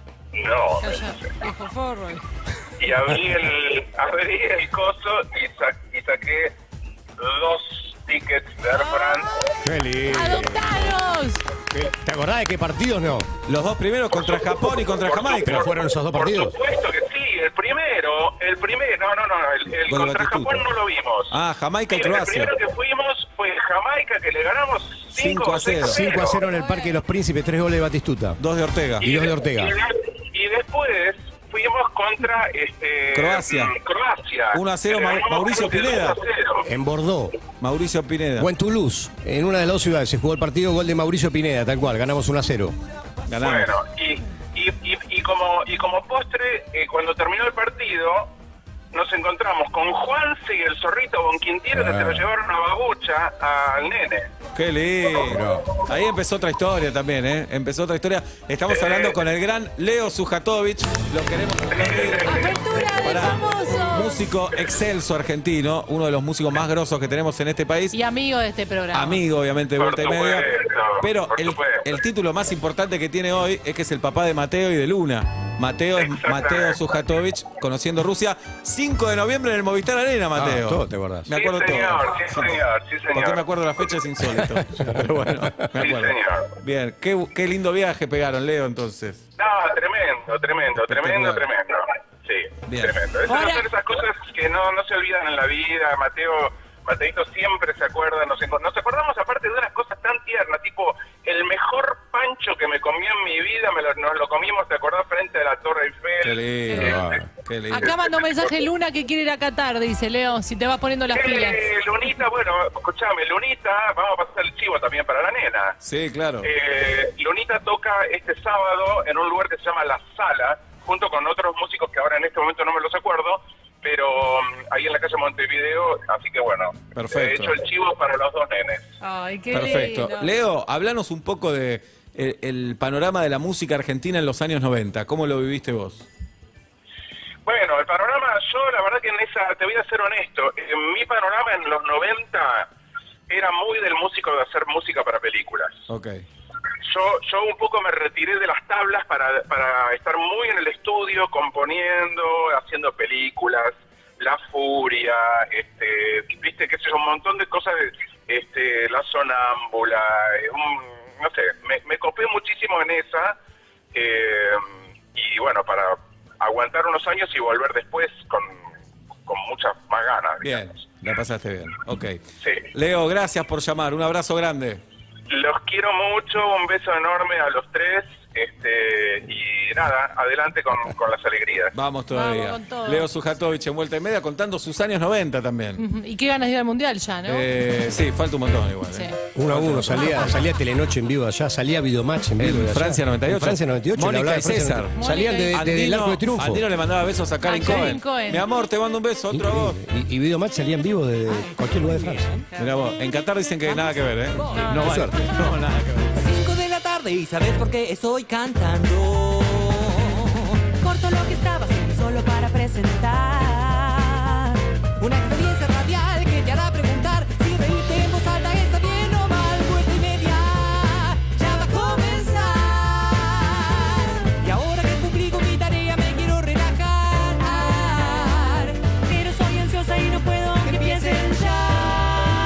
No. Calla, viejo forro. Y abrí el, abrí el coso y, sa- y saqué dos tickets de Air France. Qué lindo. ¡Adoptanos! ¿Qué- ¿Te acordás de qué partidos no? Los dos primeros contra Japón y contra Por Jamaica. Pero fueron esos dos partidos. Por supuesto que sí, el primero, el primero, no, no, no, el, el Gol de contra Batistuta. Japón no lo vimos. Ah, Jamaica y Mira, Croacia. El primero que fuimos fue Jamaica, que le ganamos cinco a cero. cinco a cero en el Parque de los Príncipes, tres goles de Batistuta. Dos de Ortega. Y dos de Ortega. Y, de- y después fuimos contra este Croacia. mm, Croacia. uno a cero, Le Mau- ganamos Mauricio creo que Pineda. dos a cero. En Bordeaux. Mauricio Pineda. O en Toulouse. En una de las dos ciudades se jugó el partido, gol de Mauricio Pineda, tal cual. Ganamos uno a cero. Ganamos. Bueno, y, y, y, y como y como postre, eh, cuando terminó el partido, nos encontramos con Juanse y el zorrito Bonquintiero, que Ah. se lo llevaron a babucha al nene. Qué lindo. Ahí empezó otra historia también, ¿eh? Empezó otra historia. Estamos hablando con el gran Leo Sujatovich. Lo queremos aplaudir. ¡Apertura del Pará. famoso! Músico excelso argentino, uno de los músicos más grosos que tenemos en este país. Y amigo de este programa. Amigo, obviamente, de Por vuelta y media. supuesto, Pero por el, supuesto. el título más importante que tiene hoy es que es el papá de Mateo y de Luna. Mateo es Exactamente. Mateo Sujatovich, conociendo Rusia. cinco de noviembre en el Movistar Arena, Mateo. Ah, todo te acordás. Me Sí, acuerdo señor, todo. sí, señor, sí, señor. Porque me acuerdo la fecha, es insólito. Pero bueno, me Sí, acuerdo. señor. Bien, qué, qué lindo viaje pegaron, Leo, entonces. No, tremendo, tremendo, tremendo, Espectacular. tremendo. Sí, Bien. tremendo. Esas Ahora- son esas cosas que no, no se olvidan en la vida. Mateo, Mateito siempre se acuerda. Nos, enco- nos acordamos aparte de unas cosas tan tiernas, tipo el mejor pancho que me comí en mi vida, me lo, nos lo comimos, ¿te acordás? Frente a la Torre Eiffel. Qué lindo. Ah. Qué lindo. Acá mandó un mensaje Luna que quiere ir a Qatar, dice Leo, si te vas poniendo las pilas. Eh, Lunita, bueno, escuchame, Lunita, vamos a pasar el chivo también para la nena. Sí, claro. Eh, Lunita toca este sábado en un lugar que se llama La Sala, junto con otros músicos que ahora en este momento no me los acuerdo, pero um, ahí en la calle Montevideo, así que bueno, Perfecto. he hecho el chivo para los dos nenes. Ay, qué Perfecto. lindo. Leo, háblanos un poco de el, el panorama de la música argentina en los años noventa. ¿Cómo lo viviste vos? Bueno, el panorama, yo la verdad que en esa, te voy a ser honesto, en mi panorama en los noventa era muy del músico de hacer música para películas. Ok. Yo, yo un poco me retiré de las tablas para, para estar muy en el estudio, componiendo, haciendo películas, La Furia, este, viste, qué sé yo, un montón de cosas, de, este, La Sonámbula, eh, un- no sé, me, me copé muchísimo en esa, eh, y bueno, para aguantar unos años y volver después con, con muchas más ganas, Bien, digamos. la pasaste bien. Ok. Sí. Leo, gracias por llamar. Un abrazo grande. Los quiero mucho, un beso enorme a los tres, este, y nada, adelante con, con las alegrías. Vamos todavía. Vamos con todo. Leo Sujatovich en vuelta y media contando sus años noventa también. Ujú. Y qué ganas de ir al mundial ya, ¿no? Eh, sí, falta un montón igual. Sí. eh. Uno a uno, salía, salía Telenoche en vivo de allá, salía Videomatch en vivo En de allá. Francia noventa y ocho. En Francia noventa y ocho. le Mónica hablaba y de Francia César. noventa y ocho. Salían de, Mónica de- del Andino- Arco de Triunfo. Andino le mandaba besos a Karen A Karen Cohen. Cohen. Mi amor, te mando un beso, otro a vos. Y, y Videomatch salía en vivo de cualquier lugar de Francia. Mirá vos, en Qatar dicen que nada que ver, ¿eh? No, Con vale. suerte. No, nada que ver. cinco de la tarde y sabes por qué estoy cantando. Corto lo que estaba haciendo solo para presentar una experiencia radial que te hará preguntar si reírte en voz alta está bien o mal. Vuelta y media ya va a comenzar. Y ahora que cumplí con mi tarea me quiero relajar, pero soy ansiosa y no puedo que empiecen ya.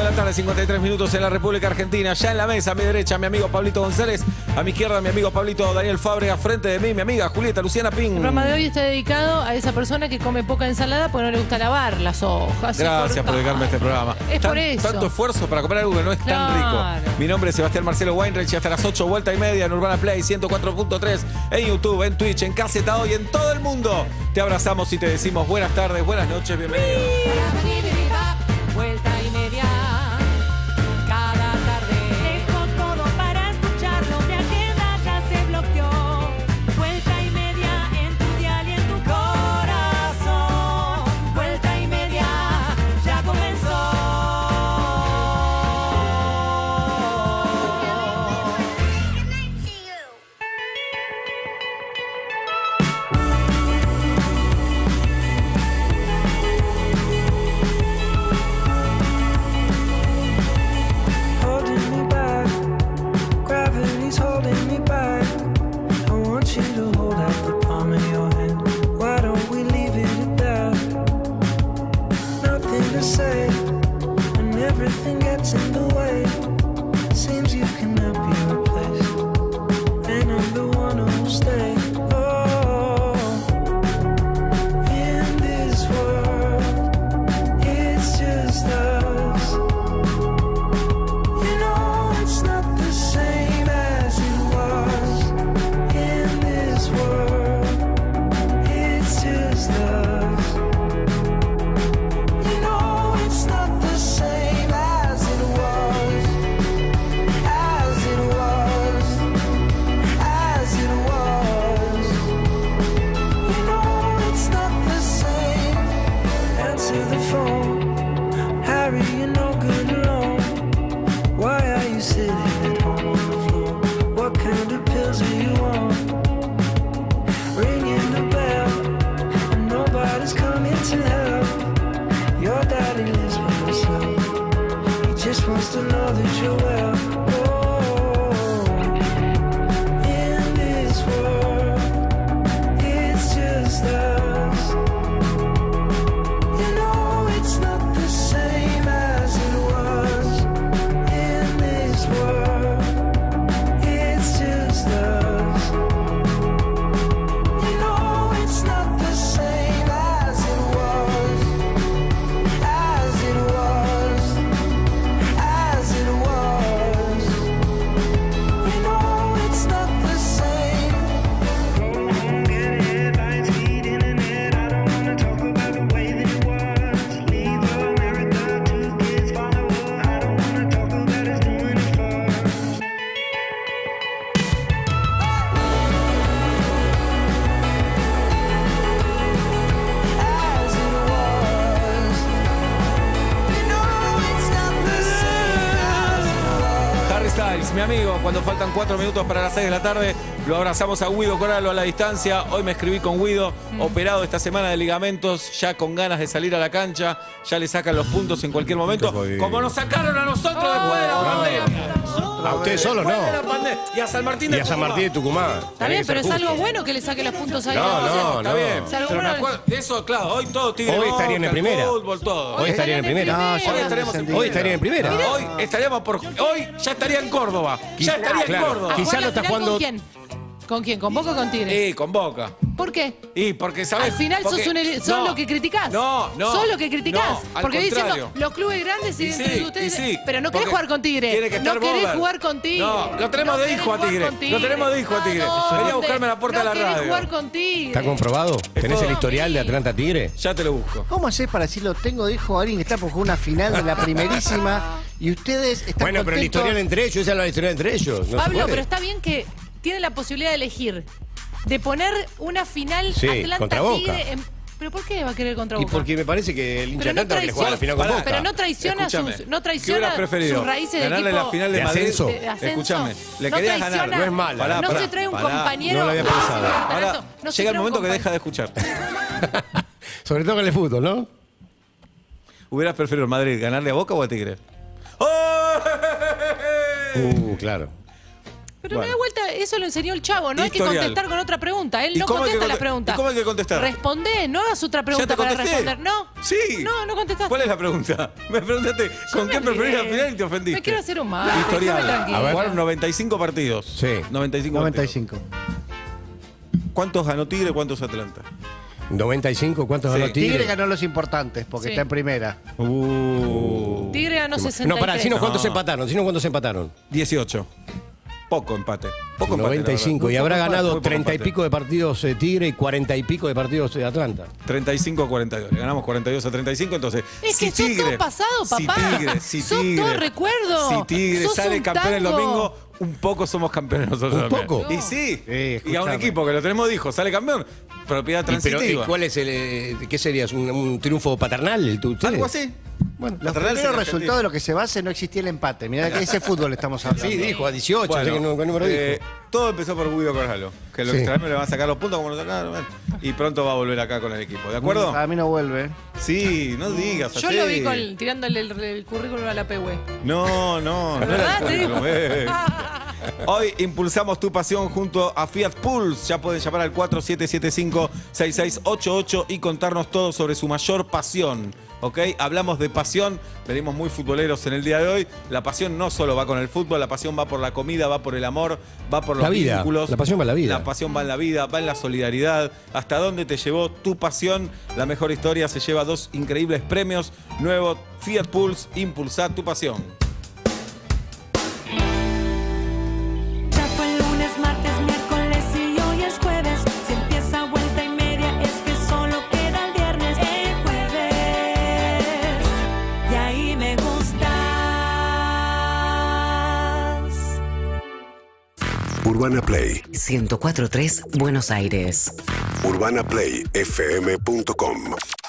la tarde, cincuenta y tres minutos en la República Argentina. Ya en la mesa, a mi derecha, mi amigo Pablito González. A mi izquierda, mi amigo Pablito Daniel Fábrega. Frente de mí, mi amiga Julieta Luciana Ping. El programa de hoy está dedicado a esa persona que come poca ensalada porque no le gusta lavar las hojas. Gracias por dedicarme a este programa. Es Tan- por eso. Tanto esfuerzo para comer algo que no es tan Claro. rico. Mi nombre es Sebastián Marcelo Weinreich y hasta las ocho, vuelta y media en Urbana Play ciento cuatro punto tres, en YouTube, en Twitch, en Caseta Hoy, en todo el mundo. Te abrazamos y te decimos buenas tardes, buenas noches, bienvenido. Vuelta y media. Cada tarde dejo todo para escucharlo. Mi agenda ya se bloqueó. Vuelta y media en tu dial y en tu corazón. Vuelta y media ya comenzó. Holding me back, gravity's holding me back. I want you to hold out the palm of your hand. Why don't we leave it at that? Nothing to say, and everything gets in the way. Seems you cannot be replaced, and I'm the one who'll stay. Oh, in this world, it's just us. You know it's not the same as it was. In this world, it's just us. You know it's not the same as it was. As it was. As it was. You know it's not the same. Answer the phone. Harry, you're no good alone. Why are you sitting at home on the floor? What kind of pills are you on? Ringing the bell, and nobody's coming to help. Your daddy lives by himself. He just wants to know that you're well. Oh, in this world, it's just us. You know it's not the same as it was. In this world, it's just us. You know it's not the same as it was. As it was. As it was. You know it's not the same. Go home, get headlines, feed internet. I don't wanna talk about the way that it was. Leave America, two kids follow her. I don't wanna talk about us doing it first. As it was. You know it's not the same as it was. Harry Styles, mi amigo, cuando faltan cuatro minutos para las seis de la tarde, lo abrazamos a Guido Coralo a la distancia. Hoy me escribí con Guido, operado esta semana de ligamentos, ya con ganas de salir a la cancha, ya le sacan los puntos en cualquier momento, Qué jodido. como nos sacaron a nosotros después de la pandemia. A ustedes solos no. Después de la pandemia. Y a San Martín de Y a San Tucumán. Martín de Tucumán. Está bien, pero es algo bueno que le saque los puntos ahí. No, a la no, cosa. Está no. bien, Es algo pero me bueno. acuerdo de eso, claro, hoy todo Tigre Hoy Boca, estarían en el primera. fútbol, todo. Hoy estarían en primera. No, ya Hoy estaríamos en descendido. Hoy estarían en primera. Hoy estaríamos por. Hoy ya estaría en Córdoba. Ya Quizá- estaría claro. en Córdoba. ¿A Quizá jugar no la está final jugando- ¿Con quién? ¿Con quién? ¿Con Boca o con Tigre? Y con Boca. ¿Por qué? Y porque sabes. Al final porque- sos, un, ele- sos no, lo que criticás. No, no. Sos lo que criticás. No, al porque diciendo contrario. los clubes grandes y, Y entre sí, ustedes. y sí, pero no querés porque jugar con Tigre. tiene que estar no querés Bober. jugar con Tigre. No, lo tenemos No de querés hijo a jugar Tigre. con Lo tenemos de hijo a Tigre. ¿dónde? Venía a buscarme a la puerta no de la querés radio. jugar con Tigre. ¿Está comprobado? ¿Tenés el historial de Atlanta Tigre? Ya te lo busco. ¿Cómo haces para decirlo? Tengo de hijo a alguien que está por jugar una final de la primerísima y ustedes están Bueno, pero el contentos? historial entre ellos, esa es la historial entre ellos. No se Pablo, puede. pero está bien que tiene la posibilidad de elegir. De poner una final Sí, Atlanta contra Boca. Tigre en ¿Pero por qué va a querer contra Y Boca? porque me parece que el hincha Pero no Atlanta quiere jugar la final con Pará, Boca. Pero no traiciona Escúchame, sus, no ¿qué traiciona hubieras preferido? sus raíces de ¿Ganarle equipo la final de, de Madrid? ascenso? de ascenso. Escúchame, le No querías traiciona. ganar. No es mala. Pará, no pará, se trae un pará. compañero. No lo había Ah, pensado. sí, Ahora, Renato, no se llega el trae un momento que compa- deja de escuchar. Sobre todo con el fútbol, ¿no? ¿Hubieras preferido el Madrid ganarle a Boca o a Tigre? ¡Oh! Uh, claro. Pero Bueno. me da vuelta, eso lo enseñó el chavo, no hay que Historial. contestar con otra pregunta. Él ¿Y no cómo hay que contesta la conte- pregunta. ¿Y cómo hay que contestar? Respondé, no hagas otra ¿Ya pregunta te para contesté? responder. No. Sí. No, no contestaste. ¿Cuál es la pregunta? Me preguntaste con qué me preferís olvidé. al final y te ofendiste. Me quiero hacer un mal. Historial. déjame tranquila. A ver, jugaron noventa y cinco partidos. Sí. noventa y cinco noventa y partidos. cinco. ¿Cuántos ganó Tigre, cuántos Atlanta? noventa y cinco, ¿cuántos Sí. ganó Tigre? Tigre ganó los importantes porque Sí. está en primera. Uh. Tigre ganó sesenta y tres. No, pará, sino cuántos No. empataron, sino cuántos empataron. dieciocho. Poco empate. Poco empate, noventa y la cinco. verdad. Y Muy habrá poco empate, ganado muy poco treinta y empate. pico de partidos eh, Tigre y cuarenta y pico de partidos de Atlanta. treinta y cinco a cuarenta y dos. Le ganamos cuarenta y dos a treinta y cinco, entonces. Es si que sos Tigre, todo pasado, papá. Si Tigre, si Sos Tigre. todo recuerdo. Si Tigre Sos sale un campeón el tango. domingo, un poco somos campeones nosotros ¿Un también. poco? Y sí. Sí, y a un escuchame. equipo que lo tenemos dijo, sale campeón, propiedad Y, pero, transitiva. ¿y ¿cuál es el, eh, qué sería? ¿Es un, un triunfo paternal el tu ustedes? Algo así. Bueno, La los Real primeros en Argentina. resultados de lo que se base no existía el empate. Mirá que ese fútbol estamos hablando. Sí, dijo a dieciocho, Bueno, no sé qué, qué número eh, dijo. todo empezó por Guido Corralo, que lo Sí. extraño le van a sacar los puntos como lo sacaron. bueno, y pronto va a volver acá con el equipo, ¿de acuerdo? A mí no vuelve. Sí, no digas Yo así. lo vi con, tirándole el, el currículum a la P W. No, no, no era ¿Verdad? el Te digo. currículum, eh. Hoy impulsamos tu pasión junto a Fiat Pulse. Ya pueden llamar al cuatro siete siete cinco, seis seis ocho ocho y contarnos todo sobre su mayor pasión. ¿Ok? Hablamos de pasión, venimos muy futboleros en el día de hoy. La pasión no solo va con el fútbol, la pasión va por la comida, va por el amor, va por los La vida. vínculos. La pasión va en la vida. La pasión va en la vida, va en la solidaridad. ¿Hasta dónde te llevó tu pasión? La mejor historia se lleva dos increíbles premios. Nuevo Fiat Pulse, impulsa tu pasión. Ya fue lunes, martes, miércoles y hoy es jueves. Si empieza vuelta y media es que solo queda el viernes. El jueves. Y ahí me gustas. Urbana Play, ciento cuatro punto tres Buenos Aires. urbana play f m punto com.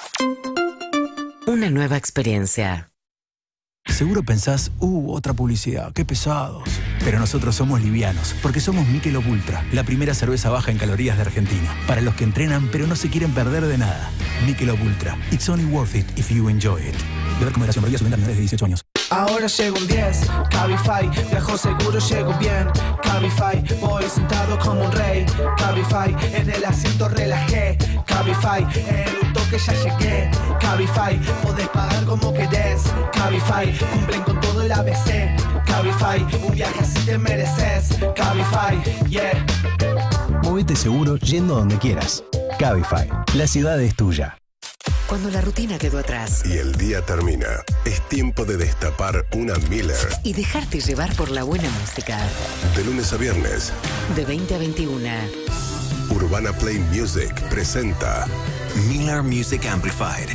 Una nueva experiencia. Seguro pensás, uh, otra publicidad, qué pesados. Pero nosotros somos livianos, porque somos Michelob Ultra, la primera cerveza baja en calorías de Argentina. Para los que entrenan, pero no se quieren perder de nada. Michelob Ultra. It's only worth it if you enjoy it. Beber con moderación, prohibida su venta a menores de dieciocho años. Ahora llego un diez, Cabify, viajo seguro, llego bien. Cabify, voy sentado como un rey. Cabify, en el asiento relajé. Cabify, en un toque ya llegué. Cabify, podés pagar como querés. Cabify, cumplen con todo el A B C. Cabify, un viaje así te mereces. Cabify, yeah. Movete seguro yendo donde quieras. Cabify, la ciudad es tuya. Cuando la rutina quedó atrás Y el día termina. Es tiempo de destapar una Miller. y dejarte llevar por la buena música. De lunes a viernes, De veinte a veintiuno. Urbana Play Music presenta Miller Music Amplified.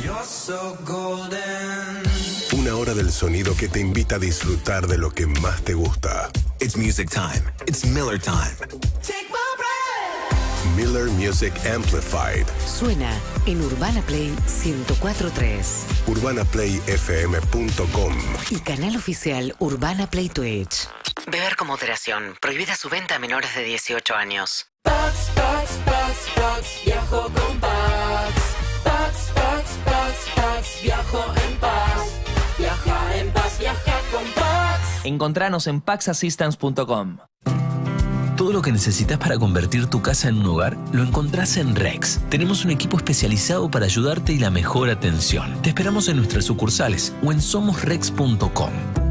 una hora del sonido que te invita a disfrutar de lo que más te gusta. It's music time. It's Miller time. Miller Music Amplified. Suena en Urbana Play ciento cuatro punto tres. urbana play f m punto com. Y canal oficial Urbana Play Twitch. Beber con moderación. Prohibida su venta a menores de dieciocho años. Pax, Pax, Pax, Pax, viajo con Pax. Pax, Pax, Pax, Pax, viajo en paz. Viaja en paz, viaja con Pax. Encontranos en pax assistance punto com. Todo lo que necesitas para convertir tu casa en un hogar lo encontrás en Rex. Tenemos un equipo especializado para ayudarte y la mejor atención. Te esperamos en nuestras sucursales o en somos rex punto com.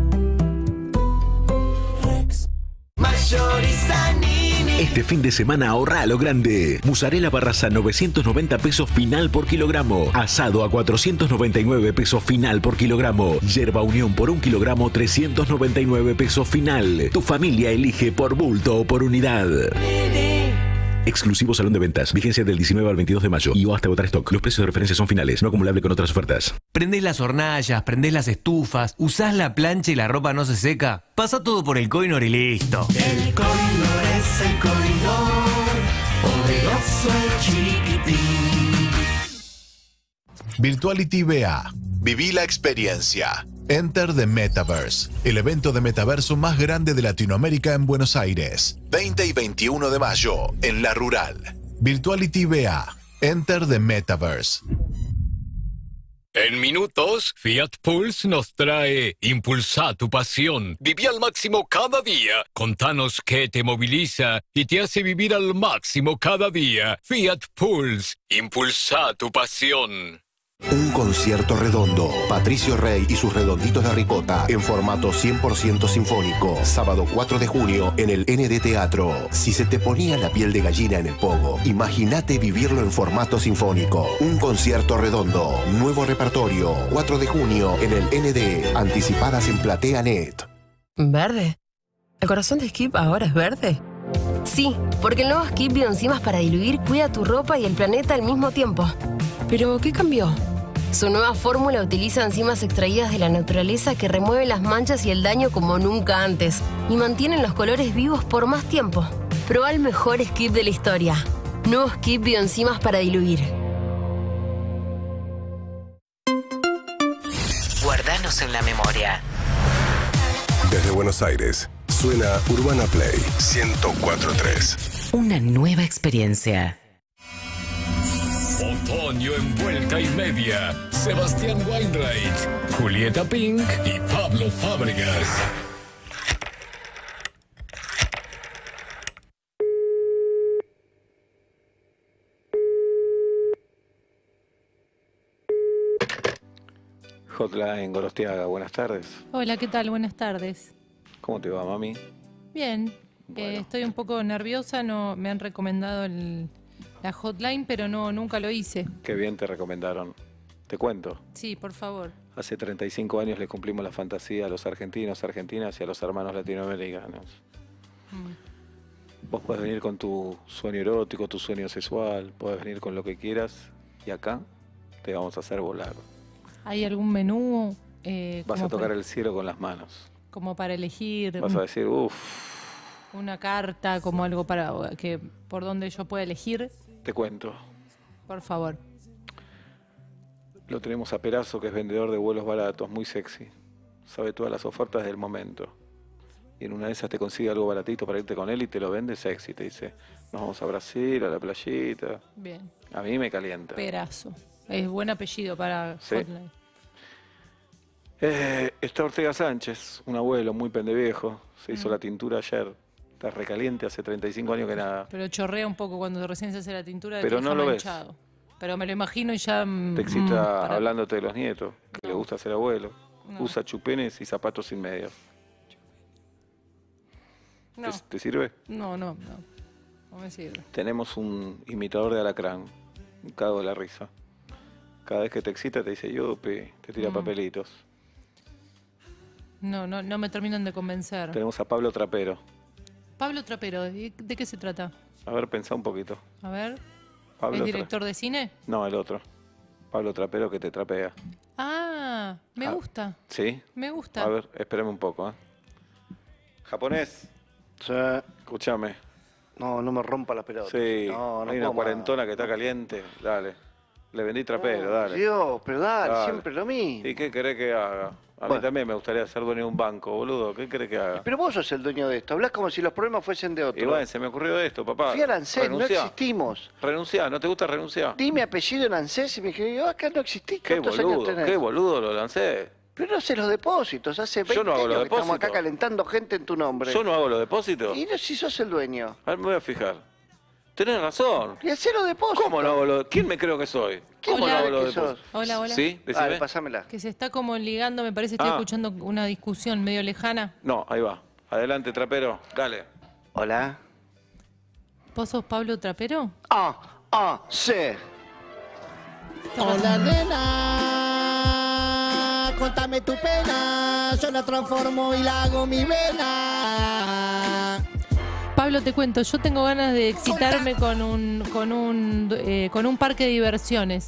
Este fin de semana ahorra a lo grande. Mozzarella Barraza novecientos noventa pesos final por kilogramo. Asado a cuatrocientos noventa y nueve pesos final por kilogramo. Yerba Unión por un kilogramo trescientos noventa y nueve pesos final. Tu familia elige por bulto o por unidad. Exclusivo salón de ventas. Vigencia del diecinueve al veintidós de mayo. Y o hasta agotar stock. Los precios de referencia son finales. No acumulable con otras ofertas. Prendés las hornallas, prendés las estufas, usás la plancha y la ropa no se seca. Pasa todo por el Coinor y listo. El Coinor es el Coinor, poderoso y chiquitín. Virtuality V A. Viví la experiencia. Enter the Metaverse, el evento de metaverso más grande de Latinoamérica en Buenos Aires. veinte y veintiuno de mayo, en La Rural. Virtuality V A. Enter the Metaverse. En minutos, Fiat Pulse nos trae Impulsa tu pasión. Viví al máximo cada día. Contanos qué te moviliza y te hace vivir al máximo cada día. Fiat Pulse. Impulsa tu pasión. Un concierto redondo. Patricio Rey y sus redonditos de ricota en formato cien por ciento sinfónico. Sábado cuatro de junio en el N D Teatro. Si se te ponía la piel de gallina en el pogo, imagínate vivirlo en formato sinfónico. Un concierto redondo. Nuevo repertorio. cuatro de junio en el N D. Anticipadas en Platea punto net. ¿Verde? ¿El corazón de Skip ahora es verde? Sí, porque el nuevo Skip Bioenzimas para diluir cuida tu ropa y el planeta al mismo tiempo. ¿Pero qué cambió? Su nueva fórmula utiliza enzimas extraídas de la naturaleza que remueven las manchas y el daño como nunca antes y mantienen los colores vivos por más tiempo. Proba el mejor Skip de la historia. Nuevo Skip Bioenzimas para diluir. Guardanos en la memoria. Desde Buenos Aires, suena Urbana Play ciento cuatro punto tres. Una nueva experiencia. Otoño en vuelta y media. Sebastián Weinreich, Julieta Pink y Pablo Fábregas. Hotline Gorostiaga, buenas tardes. Hola, ¿qué tal? Buenas tardes. ¿Cómo te va, mami? Bien, eh, estoy un poco nerviosa, no me han recomendado el, la hotline, pero no nunca lo hice. Qué bien te recomendaron. Te cuento. Sí, por favor. Hace treinta y cinco años le cumplimos la fantasía a los argentinos, argentinas y a los hermanos latinoamericanos. Mm. Vos podés venir con tu sueño erótico, tu sueño sexual, podés venir con lo que quieras y acá te vamos a hacer volar. ¿Hay algún menú? Eh, Vas a tocar para, el cielo con las manos. Como para elegir. Vas a decir, uff. Una carta, como algo para que por donde yo pueda elegir. Te cuento. Por favor. Lo tenemos a Perazo, que es vendedor de vuelos baratos, muy sexy. Sabe todas las ofertas del momento. Y en una de esas te consigue algo baratito para irte con él y te lo vende sexy. Te dice, nos vamos a Brasil, a la playita. Bien. A mí me calienta. Perazo. Es buen apellido para ¿sí? Hotline. Eh, está Ortega Sánchez, un abuelo muy pendeviejo. Se hizo Mm. la tintura ayer. Está recaliente, hace treinta y cinco años que nada. Pero chorrea un poco cuando recién se hace la tintura. De Pero no lo ves. manchado. Pero me lo imagino y ya... Te excita mm, para... hablándote de los nietos, que No. le gusta ser abuelo. No. Usa chupenes y zapatos sin medias. No. ¿Te, te sirve? No, no, no. No me sirve. Tenemos un imitador de alacrán, un cago de la risa. Cada vez que te excita te dice yupi, te tira Mm. papelitos. No, no, no me terminan de convencer. Tenemos a Pablo Trapero. Pablo Trapero, ¿de, de qué se trata? A ver, pensá un poquito. A ver. Pablo ¿Es Tra- director de cine? No, el otro. Pablo Trapero que te trapea. Ah, me Ah. gusta. ¿Sí? Me gusta. A ver, espérame un poco, ¿eh? ¿Japonés? Sí. Escúchame. No, no me rompa la pelota. Sí, No, no hay una puedo más. cuarentona que está caliente. Dale. Le vendí trapero, Oh, dale. Dios, pero dale, siempre lo mismo. ¿Y qué querés que haga? A mí Bueno. también me gustaría ser dueño de un banco, boludo. ¿Qué querés que haga? Pero vos sos el dueño de esto. Hablás como si los problemas fuesen de otro. Y bueno, se me ocurrió esto, papá. Fui a Lancet, no Renunciá. existimos. Renunciá, ¿no te gusta renunciar? Di mi apellido en ANSES y me dijeron, yo acá no existí. Qué ¿Cuántos años boludo, tenés? qué boludo lo lancé. Pero no sé los depósitos. Hace veinte Yo no hago los años que estamos acá depósitos. calentando gente en tu nombre. ¿Yo no hago los depósitos? Y no si sos el dueño. A ver, me voy a fijar. Tenés razón. Y hacé los depósitos. ¿Cómo no hago los ¿Quién me creo que soy? ¿Cómo Hola. no hago los ¿Qué depósitos? sos? Hola, hola. ¿Sí? Decime. Dale, pasámela. Que se está como ligando, me parece, estoy Ah. escuchando una discusión medio lejana. No, ahí va. Adelante, trapero. Dale. Hola. ¿Vos sos Pablo Trapero? Ah, ah, sí. Hola nena, contame tu pena, yo la transformo y la hago mi vena. Pablo, te cuento, yo tengo ganas de excitarme con un, con un, eh, con un parque de diversiones.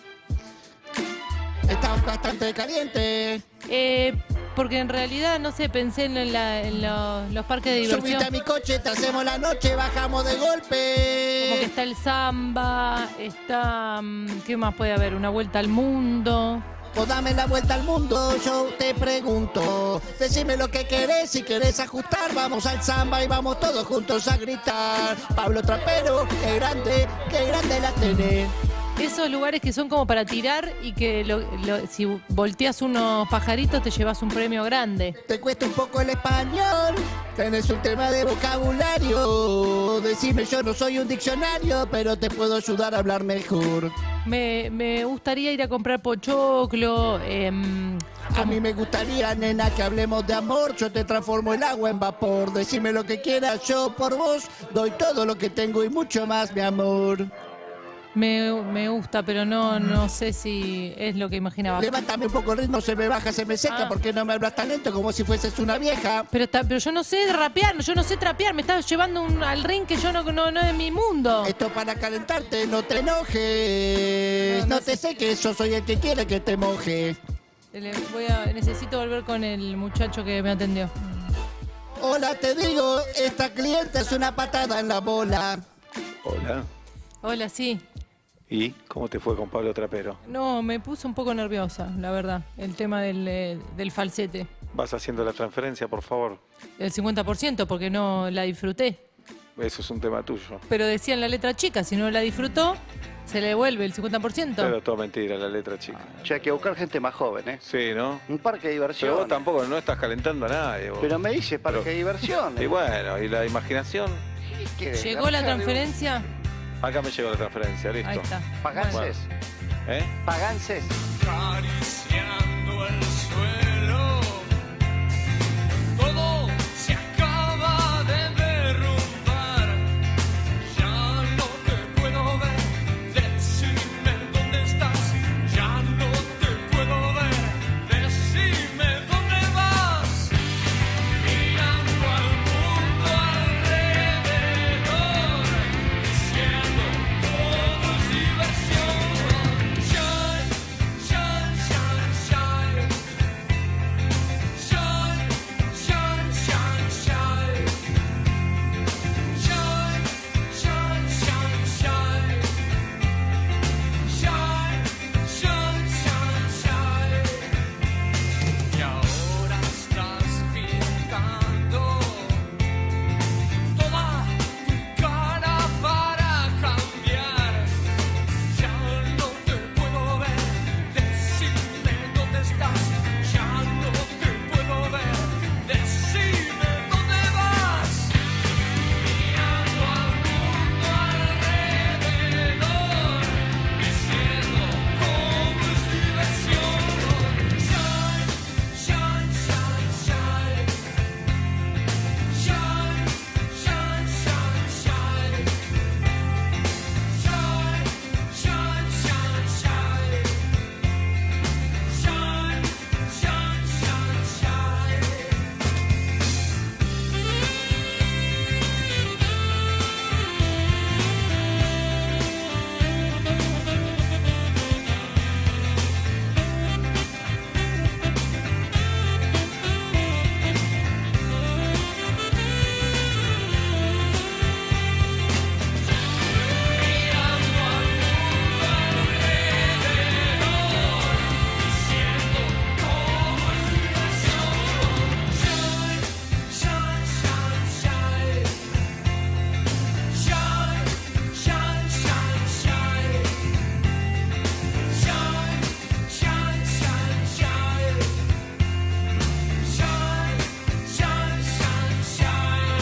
Está bastante caliente. Eh, porque en realidad, no sé, pensé en, la- en lo- los parques de diversión. Subite a mi coche, te hacemos la noche, bajamos de golpe. Como que está el samba, está... mm, ¿qué más puede haber? Una vuelta al mundo. Vos dame la vuelta al mundo, yo te pregunto. Decime lo que querés, si querés ajustar, vamos al samba y vamos todos juntos a gritar. Pablo Trapero, qué grande, qué grande la tenés. Esos lugares que son como para tirar y que lo- lo- si volteas unos pajaritos te llevas un premio grande. Te cuesta un poco el español, tenés un tema de vocabulario. Decime, yo no soy un diccionario, pero te puedo ayudar a hablar mejor. Me, me gustaría ir a comprar pochoclo. em, A mí me gustaría, nena, que hablemos de amor. Yo te transformo el agua en vapor. Decime lo que quieras, yo por vos doy todo lo que tengo y mucho más, mi amor. me, me gusta, pero no, no sé si es lo que imaginaba. Levántame un poco el ritmo, se me baja, se me seca. Ah. ¿Por qué no me hablas tan lento como si fueses una vieja? Pero, ta- pero yo no sé rapear, yo no sé trapear. Me estás llevando un- al ring que yo no, no, no es mi mundo. Esto para calentarte, no te enojes. No, No, no te sé. sé que yo soy el que quiere que te moje. Le voy a, necesito volver con el muchacho que me atendió. Hola, te digo, esta clienta es una patada en la bola. Hola. Hola, sí. ¿Y cómo te fue con Pablo Trapero? No, me puse un poco nerviosa, la verdad. El tema del, eh, del falsete. ¿Vas haciendo la transferencia, por favor? El cincuenta por ciento, porque no la disfruté. Eso es un tema tuyo. Pero decía en la letra chica, si no la disfrutó, se le devuelve el cincuenta por ciento. Pero todo mentira, la letra chica. Che, hay que buscar gente más joven, ¿eh? Sí, ¿no? Un parque de Pero diversión. vos tampoco, no estás calentando a nadie. Vos. Pero me dice parque Pero- de diversión. Y bueno, ¿y la imaginación? ¿Qué querés? ¿Llegó la Garchar, transferencia? Acá me llegó la transferencia, listo. Ahí está. Pagances. ¿Eh? Pagances. Acariciando el suelo, todo se acaba de derrumbar. Ya no te puedo ver, decime dónde estás. Ya no te puedo ver, decime dónde vas. Mirando al mundo alrededor, diciendo todo es diversión. Shine, shine, shine, shine. Shine, shine, shine, shine. Shine, shine, shine, shine. Shine, shine, shine, shine. Y ahora estás pintando toda tu cara para cambiar. Ya no te puedo ver, decime dónde estás. Ya no te puedo ver, decime dónde vas. Mirando al mundo alrededor, diciendo todo es diversión. Shine, shine, shine, shine. Shine, shine, shine, shine. Shine, shine, shine, shine. Shine, shine, shine, shine. Mirando al mundo alrededor, diciendo todo es diversión. Shine, shine, shine, shine. Shine, shine, shine, shine. Shine, shine, shine, shine. Shine, shine, shine, shine.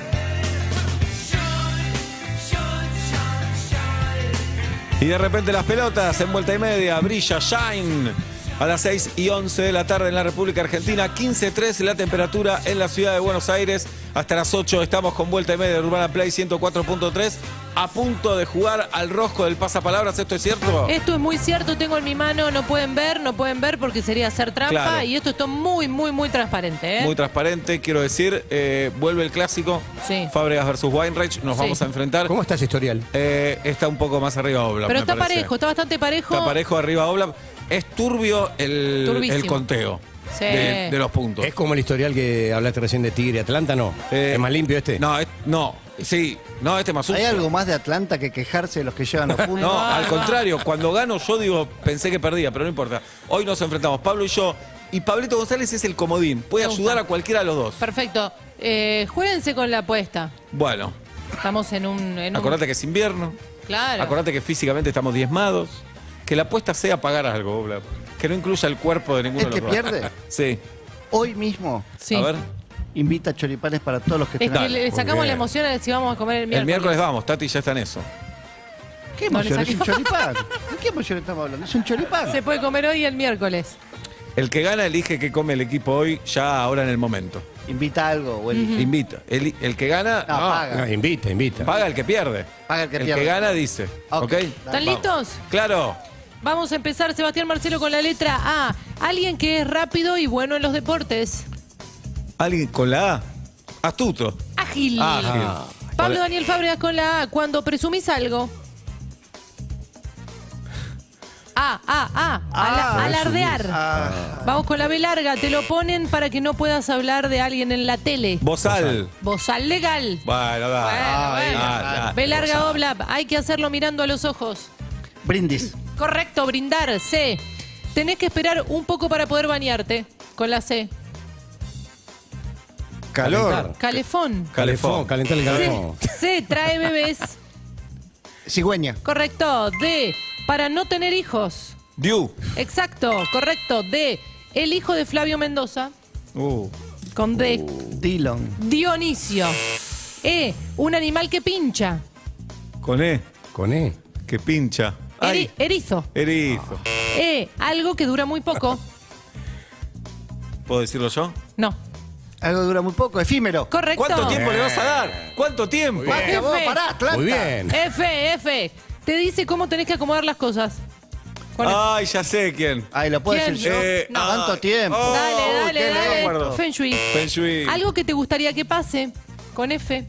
Shine, shine, shine, shine. Y de repente las pelotas en vuelta y media, brilla, shine. A las seis y once de la tarde en la República Argentina, quince tres la temperatura en la ciudad de Buenos Aires. Hasta las ocho estamos con vuelta y media de Urbana Play ciento cuatro punto tres. A punto de jugar al rosco del pasapalabras, ¿esto es cierto? Esto es muy cierto, tengo en mi mano, no pueden ver, no pueden ver porque sería hacer trampa. Claro. Y esto está muy, muy, muy transparente, ¿eh? Muy transparente, quiero decir, eh, vuelve el clásico. Sí. Fábregas versus Weinreich, nos Sí. vamos a enfrentar. ¿Cómo está ese historial? Eh, está un poco más arriba Oblap, Pero me está parece. parejo, está bastante parejo. Está parejo arriba Oblap. Es turbio el, Turbísimo. el conteo Sí. de, de los puntos. Es como el historial que hablaste recién de Tigre Atlanta, ¿no? Eh, ¿Es más limpio este? No, es- no, sí, no, este más sucio. ¿Hay algo más de Atlanta que quejarse de los que llevan los puntos? No, al contrario, cuando gano yo digo, pensé que perdía, pero no importa. Hoy nos enfrentamos Pablo y yo, y Pablito González es el comodín, puede Me ayudar gusta. a cualquiera de los dos. Perfecto. Eh, juéguense con la apuesta. Bueno, Estamos en un... En un- acordate que es invierno. Claro. Acordate que físicamente estamos diezmados. Que la apuesta sea pagar algo, Oblap. Que no incluya el cuerpo de ninguno ¿El de los que dos. pierde? Sí. Hoy mismo. Sí. A ver. Invita choripanes para todos los que Es estén. que le sacamos la emoción a ver si vamos a comer el miércoles. El miércoles vamos, Tati ya está en eso. ¿Qué No le emoción? Es un saqué- choripán. ¿De qué emoción estamos hablando? Es un choripán. Se puede comer hoy y el miércoles. El que gana elige qué come el equipo hoy, ya ahora en el momento. Invita algo o elige. Invita. El, el que gana. No, paga. No, invita, invita. Paga el que pierde. Paga el que el pierde. que gana dice. Ok. ¿Ok? ¿Están listos? Claro. Vamos a empezar, Sebastián Marcelo, con la letra A. Alguien que es rápido y bueno en los deportes. Alguien con la A. Astuto. Ágil. Ágil. Pablo Vale. Daniel Fábregas con la A. Cuando presumís algo. A, A, A. Ala- alardear. Ah, Vamos con la B larga. Te lo ponen para que no puedas hablar de alguien en la tele. Bozal. Bozal legal. Bueno, da. Bueno, bueno. Ah, da. B larga, Oblap. Hay que hacerlo mirando a los ojos. brindis. Correcto, brindar. C. Tenés que esperar un poco para poder bañarte. Con la C. Calor. Calefón. Calefón. Calentar el calefón. C. C. Trae bebés. Cigüeña. Correcto. D. Para no tener hijos. Diu. Exacto, correcto. D. El hijo de Flavio Mendoza. Uh. Con D. Dillon. Dionisio. E. Un animal que pincha. Con E. Con E. Que pincha. Ay. Eri- erizo. Erizo. E. Algo que dura muy poco. ¿Puedo decirlo yo? No. Algo dura muy poco. Efímero. Correcto. ¿Cuánto tiempo le vas a dar? ¿Cuánto tiempo? Muy bien. Vos, F. pará, Atlanta. Muy bien. F, F. Te dice cómo tenés que acomodar las cosas. Con F. Ay, ya sé quién. Ay, ¿lo puedo ¿Quién? decir yo? Eh, No. ¿Cuánto ay. tiempo? Oh, Dale, dale, qué dale. recuerdo. Feng Shui. Feng Shui. Algo que te gustaría que pase. Con F.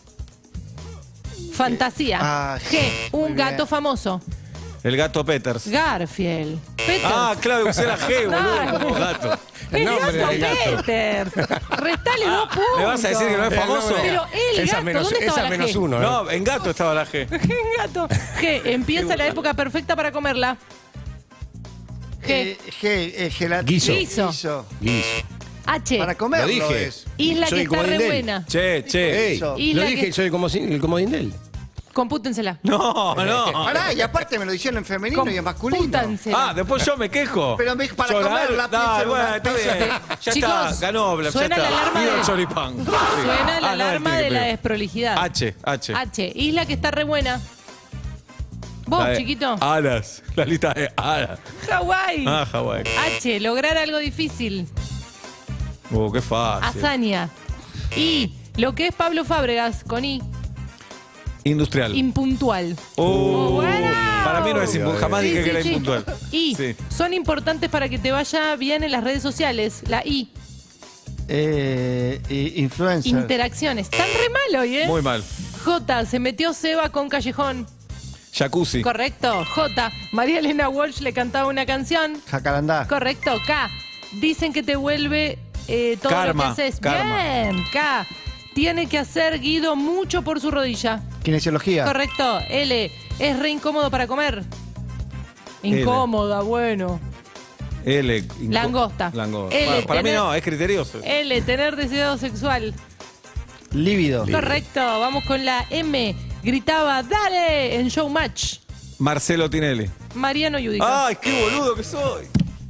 Fantasía. Ah, G. muy Un gato bien. famoso. El gato Peters. Garfield. Peter. Ah, claro, usé la G, Dale. boludo. Gato. El nombre gato del gato. Peter. Restale dos puntos. ¿Me vas a decir que no es famoso? Pero el Esa gato, menos, ¿dónde estaba esa la menos G? uno. ¿eh? No, en gato estaba la G. Gato. G. Empieza la época perfecta para comerla. G. Eh, G, eh, gelat- Guiso. Guiso. Guiso. H. Para comerlo Lo dije. es. Isla Soy que está comodín re de él. buena. Che, che. Ey, Eso. Y lo la dije, que- soy el comodín, el comodín de él. Compútensela. No, no. Pará, y aparte me lo hicieron en femenino y en masculino. Compútansela. Ah, después yo me quejo. Pero me- para Llorar, comerla, dale, piensen bueno, una- está bien. Ya Chicos, está, ganó Blas, ya suena está. la alarma Pido de- el choripán. Suena la Ah, no, alarma el de la tigre. desprolijidad. H, H. H. Isla que está re buena. Vos, La de chiquito. Alas. La lista de Alas. Hawái. Ah, Hawái. H. Lograr algo difícil. Uh, qué fácil. Hazaña. I. Lo que es Pablo Fábregas con I. Industrial. Impuntual. Uh, Buena. para mí no es impuntual. Jamás Sí, dije sí, que era sí. impuntual. I. Sí. Son importantes para que te vaya bien en las redes sociales. La I. Eh, i- influencer. Interacciones. Están re mal hoy, ¿eh? Muy mal. J. Se metió Seba con Callejón. Jacuzzi. Correcto. J. María Elena Walsh le cantaba una canción. Jacarandá. Correcto. K. Dicen que te vuelve eh, todo Karma, lo que haces. karma. Bien. K. Tiene que hacer Guido mucho por su rodilla. Kinesiología. Correcto. L. Es re incómodo para comer. L. Incómoda, bueno. L. inco- Langosta. Langosta. L, Para, para mí tener- no, es criterioso. L. Tener deseo sexual. Lívido. Correcto. Vamos con la M. Gritaba, dale, en Showmatch. Marcelo Tinelli. Mariano Yudica. Ay, qué boludo que soy.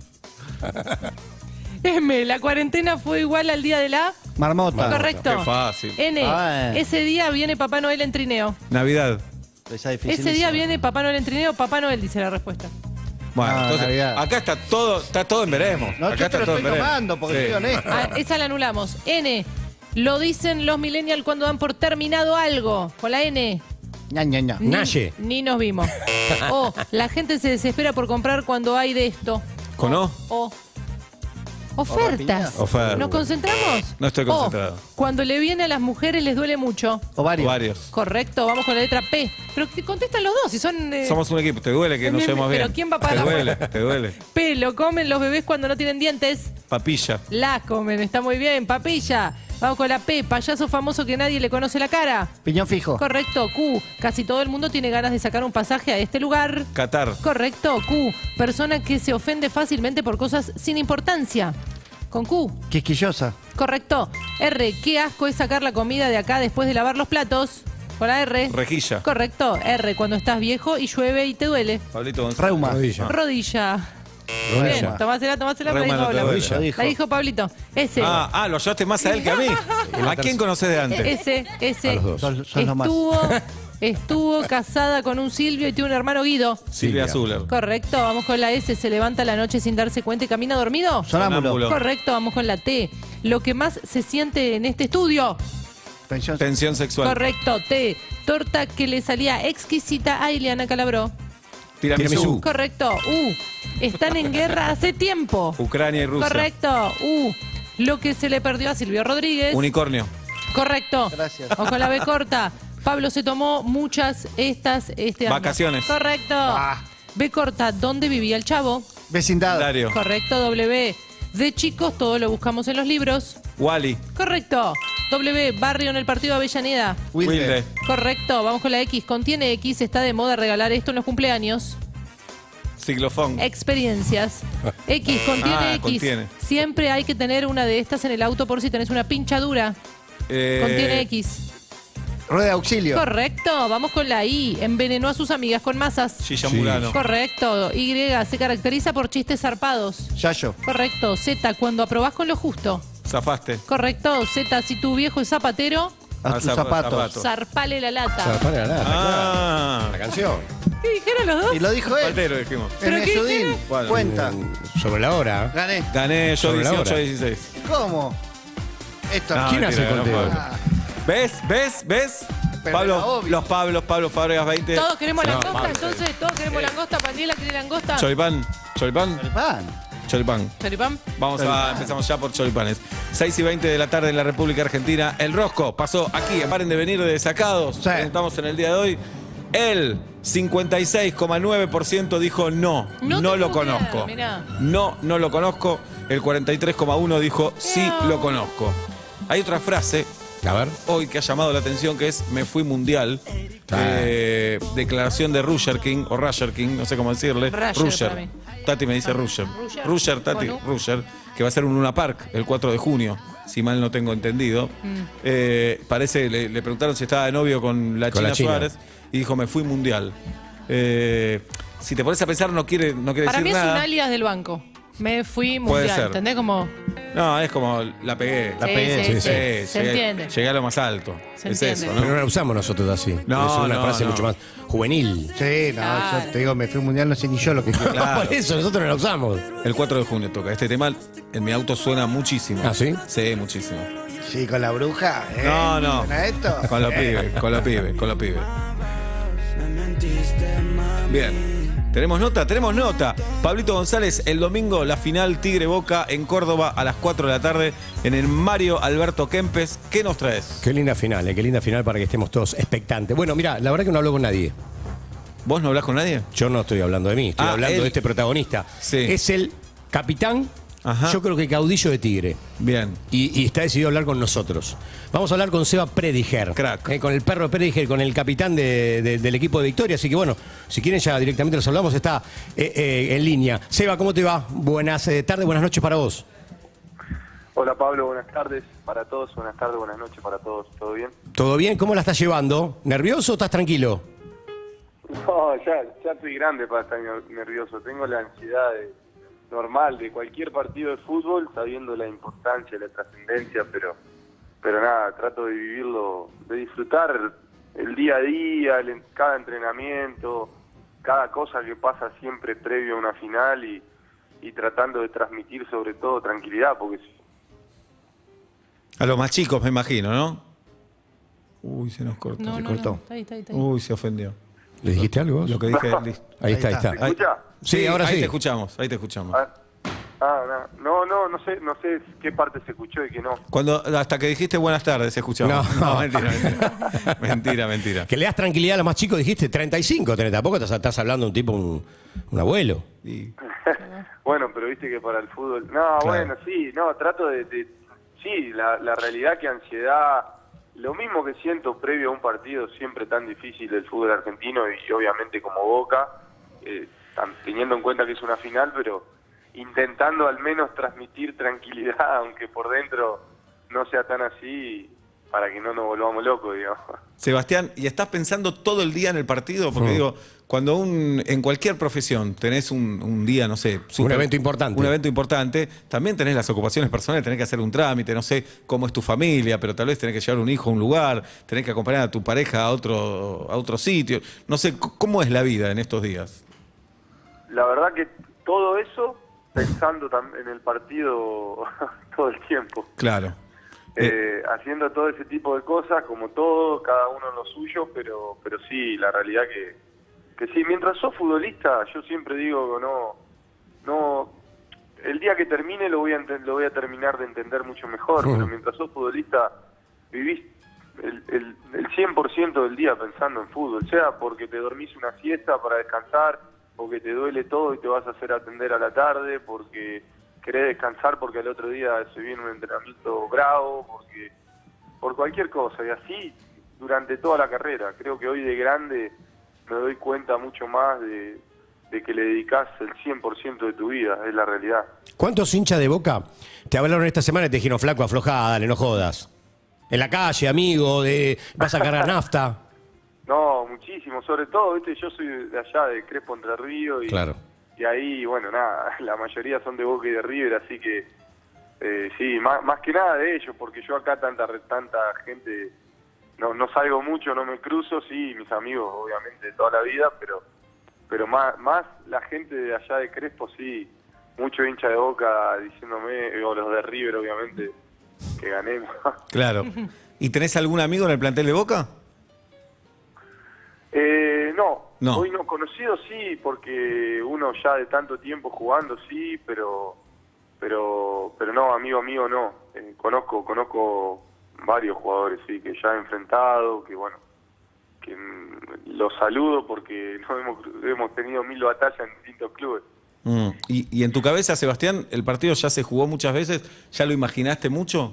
M. La cuarentena fue igual al día de la... Marmota. Correcto. Qué fácil. N. Ah. Ese día viene Papá Noel en trineo. Navidad. Esa Ese dificilísima. día viene Papá Noel en trineo. Papá Noel dice la respuesta. Bueno, Ah, entonces, Navidad. acá está todo, está todo en veremos. No, acá yo está te lo todo estoy en veremos. tomando porque Sí. soy honesto. Ah, esa la anulamos. N. Lo dicen los millennials cuando dan por terminado algo. Con la N. Ña, ña, ña. Ni, Naye. ni nos vimos. O. La gente se desespera por comprar cuando hay de esto. ¿Con O? O. Ofertas. Ofertas. ¿Nos concentramos? No estoy O, concentrado. cuando le viene a las mujeres les duele mucho. Ovario. Varios. Correcto, vamos con la letra P. Pero que contestan los dos, si son... eh, Somos un equipo. Te duele que no Pero llevemos bien. ¿quién va a pagar Te la duele, te duele. P, lo comen los bebés cuando no tienen dientes. Papilla. La comen, está muy bien. Papilla. Vamos con la P, payaso famoso que nadie le conoce la cara. Piñón fijo. Correcto, Q. Casi todo el mundo tiene ganas de sacar un pasaje a este lugar. Qatar. Correcto, Q. Persona que se ofende fácilmente por cosas sin importancia. Con Q. Quisquillosa. Correcto. R. Qué asco es sacar la comida de acá después de lavar los platos. Con la R. Rejilla. Correcto. R, cuando estás viejo y llueve y te duele. Pablito González. Reuma. Rodilla. Rodilla. Rodilla. Bien, tomásela, tomásela, la Reuma dijo no te Pablo. duele. Lo dijo. La dijo Pablito. Ese. Ah, ah, lo ayudaste más a él que a mí. ¿A quién conocés de antes? Ese, ese. A los dos. Son, son los más. Estuvo, estuvo casada con un Silvio y tiene un hermano Guido. Silvia Zuller. Correcto, vamos con la S. Se levanta a la noche sin darse cuenta y camina dormido. Sonámbulo. Correcto, vamos con la T. Lo que más se siente en este estudio. Tensión. Tensión sexual. Correcto, T. Torta que le salía exquisita a Ileana Calabró. Tiramisú. Tiramisú. Correcto, U. Están en guerra hace tiempo. Ucrania y Rusia. Correcto, U. Lo que se le perdió a Silvio Rodríguez. Unicornio. Correcto. Gracias. O con la B corta. Pablo se tomó muchas estas este año. Vacaciones. Correcto. Ah. B corta. ¿Dónde vivía el chavo? Vecindad. Dario. Correcto. W. De chicos, todo lo buscamos en los libros. Wally. Correcto. W. Barrio en el partido de Avellaneda. Wilde. Correcto. Vamos con la X. Contiene X. Está de moda regalar esto en los cumpleaños. Ciclofón. Experiencias. X. Contiene Ah, X. contiene. Siempre hay que tener una de estas en el auto por si tenés una pinchadura. Eh, Contiene X. Rueda de auxilio. Correcto, vamos con la I. Envenenó a sus amigas con masas. Gilla Murano. Correcto. Y se caracteriza por chistes zarpados. Yayo. Correcto. Z, cuando aprobás con lo justo. Zafaste. Correcto. Z, si tu viejo es zapatero, A tus zap- zapatos. zapatos. zarpale la lata. Zapale la lata, Ah. claro. La canción. ¿Qué dijeron los dos? Y lo dijo él. Faltero dijimos. ¿Pero En qué Esudín. dijeron? Bueno. Cuenta. Sobre la hora. Gané. Gané yo Sobre la dieciocho a hora. dieciséis. ¿Cómo? Esto No, ¿Quién mentira, hace el no, conteo? Pablo. ¿Ves? ¿Ves? ¿Ves? Pero era Pablo, obvio. los Pablos, Pablo Fabregas veinte. Todos queremos No, langosta, Pablo. entonces todos queremos langosta. Pandiela quiere langosta. Choripán. Choripán. Pan. Choripán. Choripán. Vamos a, empezamos ya por choripanes. seis y veinte de la tarde en la República Argentina. El Rosco pasó aquí. Paren de venir de desacados. Sí. Estamos en el día de hoy. El cincuenta y seis coma nueve por ciento dijo no, No no, te lo puedo creer, conozco. mirá. No, no lo conozco. El cuarenta y tres coma uno por ciento dijo sí, No. lo conozco. Hay otra frase A ver. hoy que ha llamado la atención que es me fui mundial. Eh, declaración de Rusher King o Rusher King, no sé cómo decirle. Rusher para mí. Tati me dice Rusher. Rusher. Rusher, Tati, Con U. Rusher, que va a ser un Luna Park el cuatro de junio, si mal no tengo entendido. Mm. Eh, parece, le, le preguntaron si estaba de novio con la Con China la China. Suárez y dijo me fui mundial. Eh, si te pones a pensar no quiere, no quiere Para mí decir es un nada. alias del banco. Me fui Puede mundial. ser. ¿Entendés? Como. No, es como la pegué. La Sí, pegué. sí, sí. Sí, Se llegué, entiende. llegué a lo más alto. Se es entiende. eso, Pero ¿no? no la usamos nosotros así. No, es una no, frase no. mucho más juvenil. Sí, no, Claro. yo te digo, me fui mundial, no sé ni yo lo que quiero. Claro. Por eso nosotros no la usamos. El cuatro de junio toca. Este tema en mi auto suena muchísimo. ¿Ah, sí? Sí, muchísimo. Sí, con la bruja. ¿eh? No, no. ¿Suena esto? Con los pibes, con los pibes, con los pibes. Bien. Tenemos nota, tenemos nota. Pablito González, el domingo, la final Tigre Boca en Córdoba a las cuatro de la tarde en el Mario Alberto Kempes. ¿Qué nos traes? Qué linda final, eh, qué linda final para que estemos todos expectantes. Bueno, mira, la verdad que no hablo con nadie. ¿Vos no hablás con nadie? Yo no estoy hablando de mí, estoy Ah, hablando él. de este protagonista. Sí. Es el capitán, Ajá. yo creo que caudillo de Tigre. Bien. Y, y está decidido a hablar con nosotros. Vamos a hablar con Seba Prediger. Crack. Eh, con el perro Prediger, con el capitán de- de- del equipo de Victoria. Así que bueno, si quieren ya directamente los hablamos, está eh, eh, en línea. Seba, ¿cómo te va? Buenas eh, tardes, buenas noches para vos. Hola Pablo, buenas tardes para todos, buenas tardes, buenas noches para todos, ¿todo bien? ¿Todo bien? ¿Cómo la estás llevando? ¿Nervioso o estás tranquilo? No, ya, ya estoy grande para estar nervioso, tengo la ansiedad de- normal de cualquier partido de fútbol, sabiendo la importancia, la trascendencia, pero pero nada, trato de vivirlo, de disfrutar el día a día, el en- cada entrenamiento, cada cosa que pasa siempre previo a una final y, y tratando de transmitir sobre todo tranquilidad, porque si A los más chicos, me imagino, ¿no? Uy, se nos cortó. No, se no, cortó. no. Está ahí, está ahí, está ahí. Uy, se ofendió. ¿Le dijiste algo vos? Lo que dije. listo. Ahí está, ahí está. ¿Me escucha? Sí, ahora ahí sí. te escuchamos, ahí te escuchamos. Ah, ah, no, no, no sé, no sé qué parte se escuchó y qué no. Cuando, hasta que dijiste buenas tardes, se escuchaba. No. mentira, mentira. mentira, mentira. Que le das tranquilidad a los más chicos, dijiste treinta y cinco, treinta. Tampoco estás, estás hablando de un tipo, un, un abuelo. Y- Bueno, pero viste que para el fútbol... No, Claro. bueno, sí, no, trato de... de- sí, la, la realidad que ansiedad... Lo mismo que siento previo a un partido siempre tan difícil del fútbol argentino y obviamente como Boca, eh, tan- teniendo en cuenta que es una final, pero intentando al menos transmitir tranquilidad, aunque por dentro no sea tan así, para que no nos volvamos locos, digamos. Sebastián, ¿y estás pensando todo el día en el partido? Porque Mm. digo, cuando un, en cualquier profesión tenés un, un día, no sé... super- evento importante. Un evento importante, también tenés las ocupaciones personales, tenés que hacer un trámite, no sé cómo es tu familia, pero tal vez tenés que llevar un hijo a un lugar, tenés que acompañar a tu pareja a otro, a otro sitio. No sé, c- ¿cómo es la vida en estos días? La verdad que todo eso pensando tam- en el partido todo el tiempo. Claro. Eh, haciendo todo ese tipo de cosas, como todo, cada uno en lo suyo, pero pero sí, la realidad que, que sí, mientras sos futbolista, yo siempre digo, no, no, el día que termine lo voy a enten- lo voy a terminar de entender mucho mejor, Ujú. pero mientras sos futbolista, vivís el, el, el cien por ciento del día pensando en fútbol, sea porque te dormís una siesta para descansar, o que te duele todo y te vas a hacer atender a la tarde, porque querés descansar porque al otro día se viene un entrenamiento bravo, porque por cualquier cosa, y así durante toda la carrera. Creo que hoy de grande me doy cuenta mucho más de, de que le dedicás el cien por ciento de tu vida, es la realidad. ¿Cuántos hinchas de Boca te hablaron esta semana y te dijeron, flaco, aflojá, dale, no jodas? En la calle, amigo, de vas a cargar nafta. No, muchísimo, sobre todo, viste, yo soy de allá, de Crespo, Entre Ríos, y, Claro. y ahí, bueno, nada, la mayoría son de Boca y de River, así que eh, sí, más, más que nada de ellos, porque yo acá tanta tanta gente, no no salgo mucho, no me cruzo, sí, mis amigos, obviamente, de toda la vida, pero pero más, más la gente de allá de Crespo, sí, mucho hincha de Boca diciéndome, o los de River, obviamente, que ganemos. Claro. ¿Y tenés algún amigo en el plantel de Boca? Eh, no, No. hoy no conocido sí, porque uno ya de tanto tiempo jugando sí, pero pero pero no, amigo mío no. Eh, conozco conozco varios jugadores sí que ya he enfrentado, que bueno, que mm, los saludo porque no hemos hemos tenido mil batallas en distintos clubes. Mm. ¿Y, y en tu cabeza, Sebastián, el partido ya se jugó muchas veces? ¿Ya lo imaginaste mucho?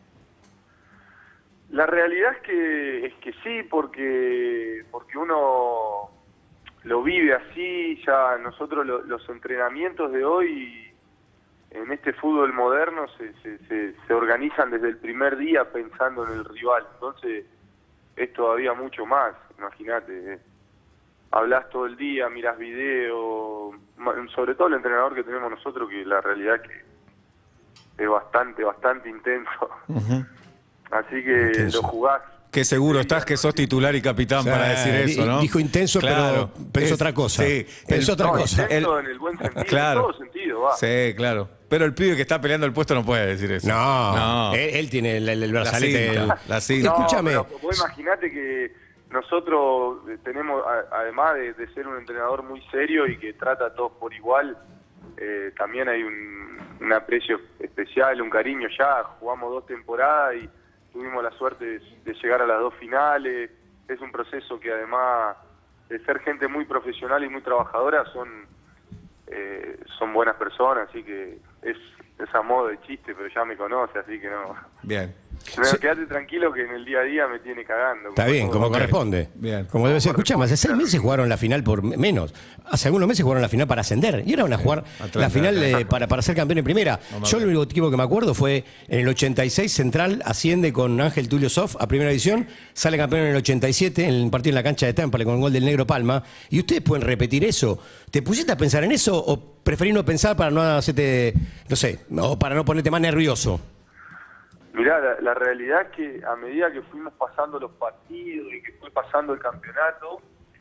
La realidad es que es que sí, porque porque uno lo vive así, ya nosotros lo- los entrenamientos de hoy en este fútbol moderno se, se, se, se organizan desde el primer día pensando en el rival, entonces es todavía mucho más, imagínate, eh. Hablas todo el día, miras videos, ma- sobre todo el entrenador que tenemos nosotros, que la realidad es que es bastante, bastante intenso. Así que Intenso. lo jugás. Qué seguro estás que sos titular y capitán Sí, para decir eso, di- ¿no? dijo intenso, pero pensó otra cosa. Sí, Pensó el- otra no, cosa. Intenso en el buen sentido, Claro. en todo sentido, va. Sí, claro. Pero el pibe que está peleando el puesto no puede decir eso. No, Él, él tiene el, el, el brazalete. cinta, del- la cinta. No, Escúchame. pero vos imaginate que nosotros eh, tenemos, a- además de, de ser un entrenador muy serio y que trata a todos por igual, eh, también hay un, un aprecio especial, un cariño ya. Jugamos dos temporadas y tuvimos la suerte de, de llegar a las dos finales. Es un proceso que además de ser gente muy profesional y muy trabajadora, son eh, son buenas personas, así que es, es a modo de chiste, pero ya me conoce, así que no. Bien. No, quédate tranquilo que en el día a día me tiene cagando. Está bien, como corresponde. Bien. Como debe ser. Escuchame, hace seis meses jugaron la final por me- menos. Hace algunos meses jugaron la final para ascender. Y ahora van a jugar Atlanta, la final Atlanta. eh, para, para ser campeón en primera. Vamos a Yo ver. el único equipo que me acuerdo fue en el ochenta y seis Central asciende con Ángel Tulio Sof a primera división. Sale campeón en el ochenta y siete en el partido en la cancha de Temple con el gol del Negro Palma. Y ustedes pueden repetir eso. ¿Te pusiste a pensar en eso o preferís no pensar para no hacerte, no sé, o para no ponerte más nervioso? Mirá, la, la realidad es que a medida que fuimos pasando los partidos y que fue pasando el campeonato,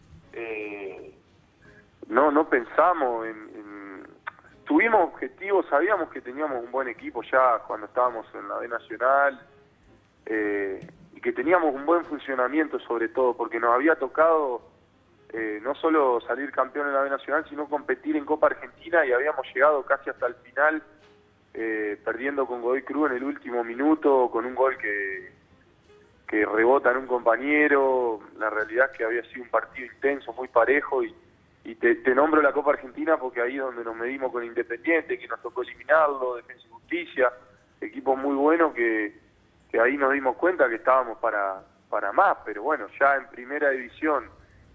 eh, no no pensamos en, en- Tuvimos objetivos, sabíamos que teníamos un buen equipo ya cuando estábamos en la B Nacional, eh, y que teníamos un buen funcionamiento sobre todo, porque nos había tocado eh, no solo salir campeón en la B Nacional, sino competir en Copa Argentina, y habíamos llegado casi hasta el final, eh, perdiendo con Godoy Cruz en el último minuto, con un gol que, que rebota en un compañero. La realidad es que había sido un partido intenso, muy parejo, y, y te, te nombro la Copa Argentina porque ahí es donde nos medimos con Independiente, que nos tocó eliminarlo, Defensa y Justicia, equipo muy bueno que, que ahí nos dimos cuenta que estábamos para, para más, pero bueno, ya en primera división,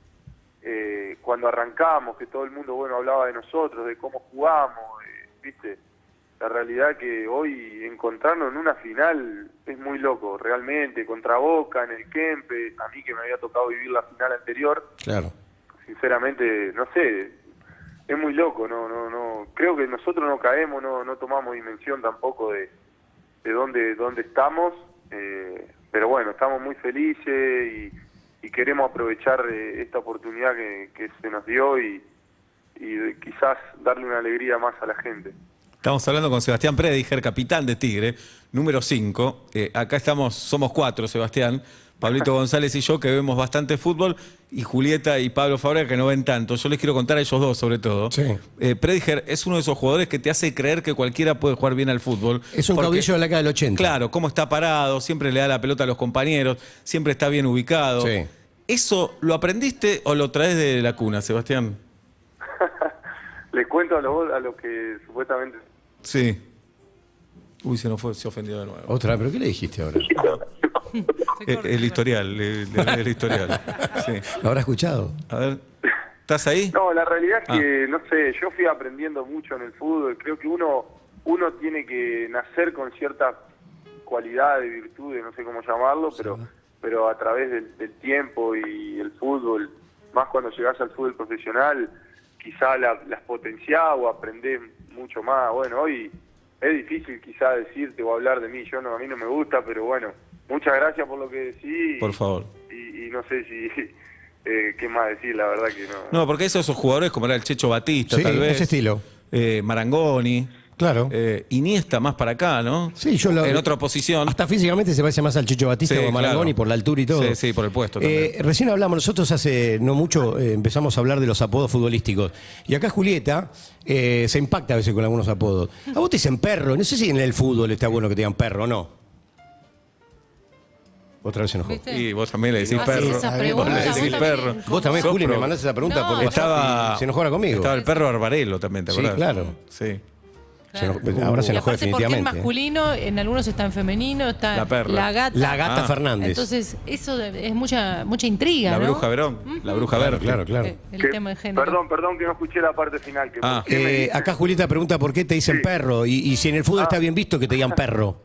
eh, cuando arrancamos, que todo el mundo bueno hablaba de nosotros, de cómo jugamos, eh, viste, la realidad que hoy encontrarnos en una final es muy loco, realmente, contra Boca, en el Kempe, a mí que me había tocado vivir la final anterior, Claro. sinceramente, no sé, es muy loco, no, no, no, creo que nosotros no caemos, no, no tomamos dimensión tampoco de, de dónde, dónde estamos, eh, pero bueno, estamos muy felices y, y queremos aprovechar eh, esta oportunidad que, que se nos dio y, y de, quizás darle una alegría más a la gente. Estamos hablando con Sebastián Prediger, capitán de Tigre, número cinco. Eh, acá estamos, somos cuatro, Sebastián. Pablito González y yo, que vemos bastante fútbol, y Julieta y Pablo Fabra, que no ven tanto. Yo les quiero contar a ellos dos, sobre todo. Sí. Eh, Prediger es uno de esos jugadores que te hace creer que cualquiera puede jugar bien al fútbol. Es un Porque, caudillo de la década del ochenta. Claro, cómo está parado, siempre le da la pelota a los compañeros, siempre está bien ubicado. Sí. ¿Eso lo aprendiste o lo traes de la cuna, Sebastián? Les cuento a los a lo que supuestamente... Sí. Uy, se nos fue, se ofendió de nuevo. Otra, ¿pero qué le dijiste ahora? El, el historial, le- le- el historial. Sí. ¿Lo habrá escuchado? A ver, ¿estás ahí? No, la realidad es Ah. que, no sé, yo fui aprendiendo mucho en el fútbol. Creo que uno uno tiene que nacer con ciertas cualidades, virtudes, no sé cómo llamarlo, pero pero a través del, del tiempo y el fútbol, más cuando llegás al fútbol profesional, quizá la- las potenciás o aprendés mucho más. Bueno, hoy es difícil quizá decirte o hablar de mí. Yo no, a mí no me gusta, pero bueno, muchas gracias por lo que decís. Por favor. Y, y no sé si... Eh, ¿Qué más decir? La verdad que no. No, porque esos, esos jugadores como era el Checho Batista, Sí, tal vez. ese estilo. eh, Marangoni. Claro. Eh, Iniesta más para acá, ¿no? Sí, yo lo- En otra posición. Hasta físicamente se parece más al Chicho Batista Sí, o a Marangoni claro. por la altura y todo. Sí, sí, por el puesto también. Eh, recién hablamos, nosotros hace no mucho eh, empezamos a hablar de los apodos futbolísticos. Y acá Julieta eh, se impacta a veces con algunos apodos. A vos te dicen perro, no sé si en el fútbol está bueno que te digan perro o no. Otra vez se enojó. ¿Viste? Y vos también le decís Haces perro. esa Vos pregunta, le decís vos perro. también. Vos también, Sos Juli, me pro- mandaste esa pregunta No. por WhatsApp Estaba, y se enojó ahora conmigo. Estaba el perro Barbarello también, ¿te Sí, acordás? claro. Sí. Se enojó- ahora se Y enojó aparte porque es definitivamente. masculino, en algunos está en femenino, está La perra. la gata. La gata Ah. Fernández. Entonces, eso de- es mucha mucha intriga, La ¿no? bruja Verón. La bruja Claro, verde. claro, claro. Eh, El Que- tema de género. Perdón, perdón que no escuché la parte final. Que Ah. ¿por qué me Eh, dice? acá Julieta pregunta por qué te dicen Sí. perro y, y si en el fútbol está bien visto que te digan perro.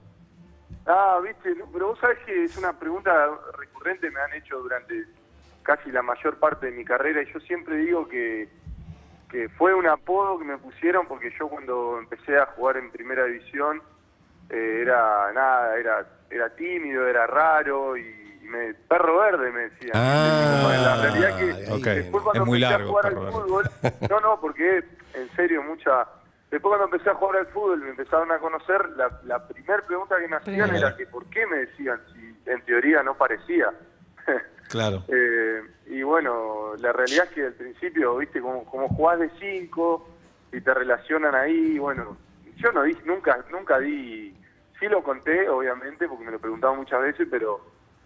Ah, viste, no, pero vos sabés que es una pregunta recurrente, me han hecho durante casi la mayor parte de mi carrera y yo siempre digo que, que fue un apodo que me pusieron porque yo cuando empecé a jugar en primera división eh, era nada, era era tímido, era raro y, y me, perro verde me decían. Ah, Como la realidad que ahí Ok. después cuando Es muy empecé largo, a jugar perro al verde. fútbol, no, no, porque en serio mucha... Después cuando empecé a jugar al fútbol y me empezaron a conocer, la, la primera pregunta que me hacían Primero. era que por qué me decían si en teoría no parecía. Claro. Eh, y bueno, la realidad es que al principio, viste, como, como jugás de cinco y te relacionan ahí, bueno, yo no di, nunca, nunca di, sí lo conté, obviamente, porque me lo preguntaban muchas veces, pero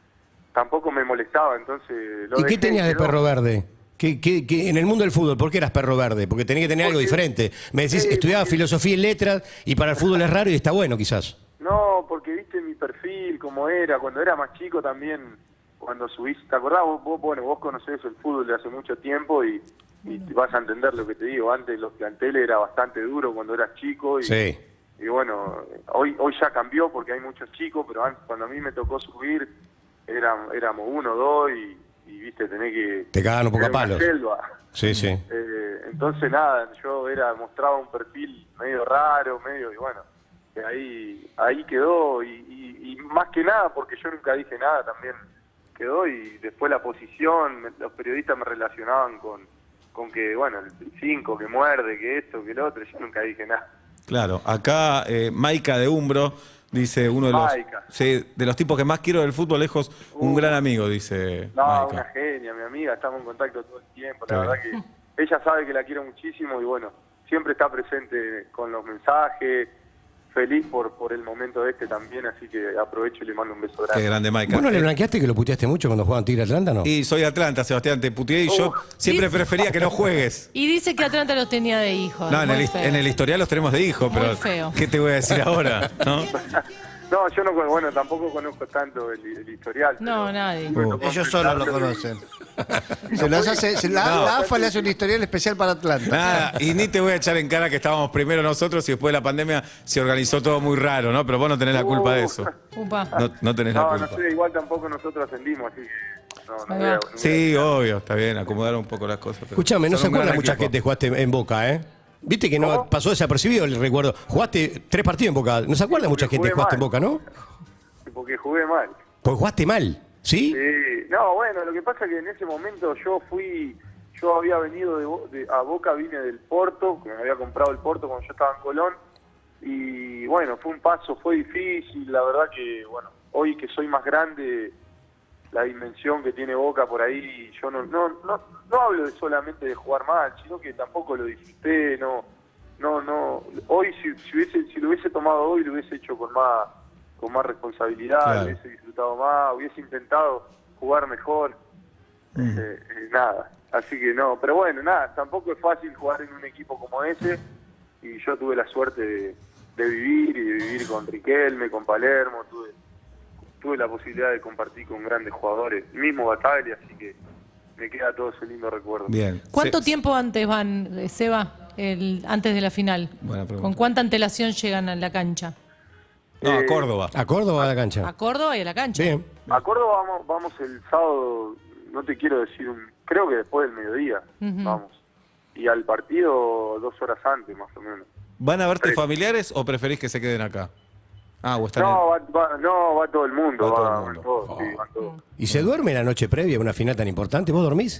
tampoco me molestaba, entonces... Lo ¿Y qué dejé, tenías de quedó. perro verde? ¿Qué, qué- qué- en el mundo del fútbol, ¿por qué eras perro verde? Porque tenía que tener algo Porque- diferente. Me decís, Sí, estudiaba porque- filosofía y letras y para el fútbol es raro y está bueno quizás. No, porque viste mi perfil, cómo era, cuando era más chico también, cuando subís, ¿te acordás? Vos, vos, bueno, vos conocés el fútbol de hace mucho tiempo y, y vas a entender lo que te digo. Antes los planteles era bastante duro cuando eras chico y, Sí. y bueno, hoy hoy ya cambió porque hay muchos chicos, pero antes, cuando a mí me tocó subir era- éramos uno, dos y, y viste, tenés que... Te cagaban un poco a era una palos. selva. Sí, sí. Eh, entonces nada, yo era mostraba un perfil medio raro, medio y bueno, que ahí ahí quedó y, y- y más que nada porque yo nunca dije nada también quedó y después la posición, me- los periodistas me relacionaban con con que bueno, el cinco que muerde, que esto, que lo otro, yo nunca dije nada. Claro. Acá, eh, Maika de Umbro dice uno de los, Maika. sí, de los tipos que más quiero del fútbol lejos, un gran amigo, dice No, Maika. una genia, mi amiga, estamos en contacto todo el tiempo, la Está verdad que ella sabe que la quiero muchísimo y bueno, siempre está presente con los mensajes, feliz por por el momento este también, así que aprovecho y le mando un beso grande. Qué grande Maika. ¿Vos no le Eh, blanqueaste que lo puteaste mucho cuando jugaban Tigre Atlanta, no? Y soy de Atlanta, Sebastián, te puteé y yo siempre Dice- prefería que no juegues. Y dice que Atlanta los tenía de hijos. No, en muy el, feo. en el historial los tenemos de hijo, Muy pero feo. ¿qué te voy a decir ahora? ¿No? No, yo no, bueno, tampoco conozco tanto el, el historial. No, pero- nadie. pero Ellos solo lo conocen. Se los hace, se la, No. la A F A le hace un historial especial para Atlanta. Nada, y ni te voy a echar en cara que estábamos primero nosotros y después de la pandemia se organizó todo muy raro, ¿no? Pero vos no tenés la culpa de eso. Upa. No, no tenés la No, culpa. no sé, igual tampoco nosotros ascendimos, así que no, no Ahí voy a- va. no voy a- Sí, obvio, está bien, acomodaron un poco las cosas. pero Escúchame, no son se un gran acuerda mucha equipo. gente jugaste en Boca, ¿eh? Viste que no pasó desapercibido el recuerdo. Jugaste tres partidos en Boca. No se acuerda mucha gente que jugué jugaste en mal. Boca, ¿no? Porque jugué mal. Pues jugaste mal, ¿sí? Sí, no, bueno, lo que pasa es que en ese momento yo fui, yo había venido de, Bo- de- a Boca, vine del Porto, que me había comprado el Porto cuando yo estaba en Colón, y bueno, fue un paso, fue difícil, la verdad que, bueno, hoy que soy más grande, la dimensión que tiene Boca por ahí, yo no, no, no, no hablo de solamente de jugar mal, sino que tampoco lo disfruté, no, no, no, hoy si, si hubiese, si lo hubiese tomado hoy, lo hubiese hecho con más, con más responsabilidad, Claro. hubiese disfrutado más, hubiese intentado jugar mejor, Mm. eh, eh, nada, así que no, pero bueno, nada, tampoco es fácil jugar en un equipo como ese, y yo tuve la suerte de, de vivir, y de vivir con Riquelme, con Palermo, tuve, tuve la posibilidad de compartir con grandes jugadores, mismo Bataglia, así que me queda todo ese lindo recuerdo. Bien. ¿Cuánto Se- tiempo antes van, eh, Seba, el, antes de la final? Buena pregunta. ¿Con cuánta antelación llegan a la cancha? No, a Córdoba. A Córdoba a la cancha. A Córdoba y a la cancha. Bien. A Córdoba vamos, vamos el sábado, no te quiero decir, un, creo que después del mediodía, Ujú. vamos. Y al partido dos horas antes, más o menos. ¿Van a verte Sí. familiares o preferís que se queden acá? Ah, o están No, va, va- no, va todo el mundo, Va todo va, el van mundo. todos, sí, van todos. ¿Y se duerme la noche previa a una final tan importante? ¿Vos dormís?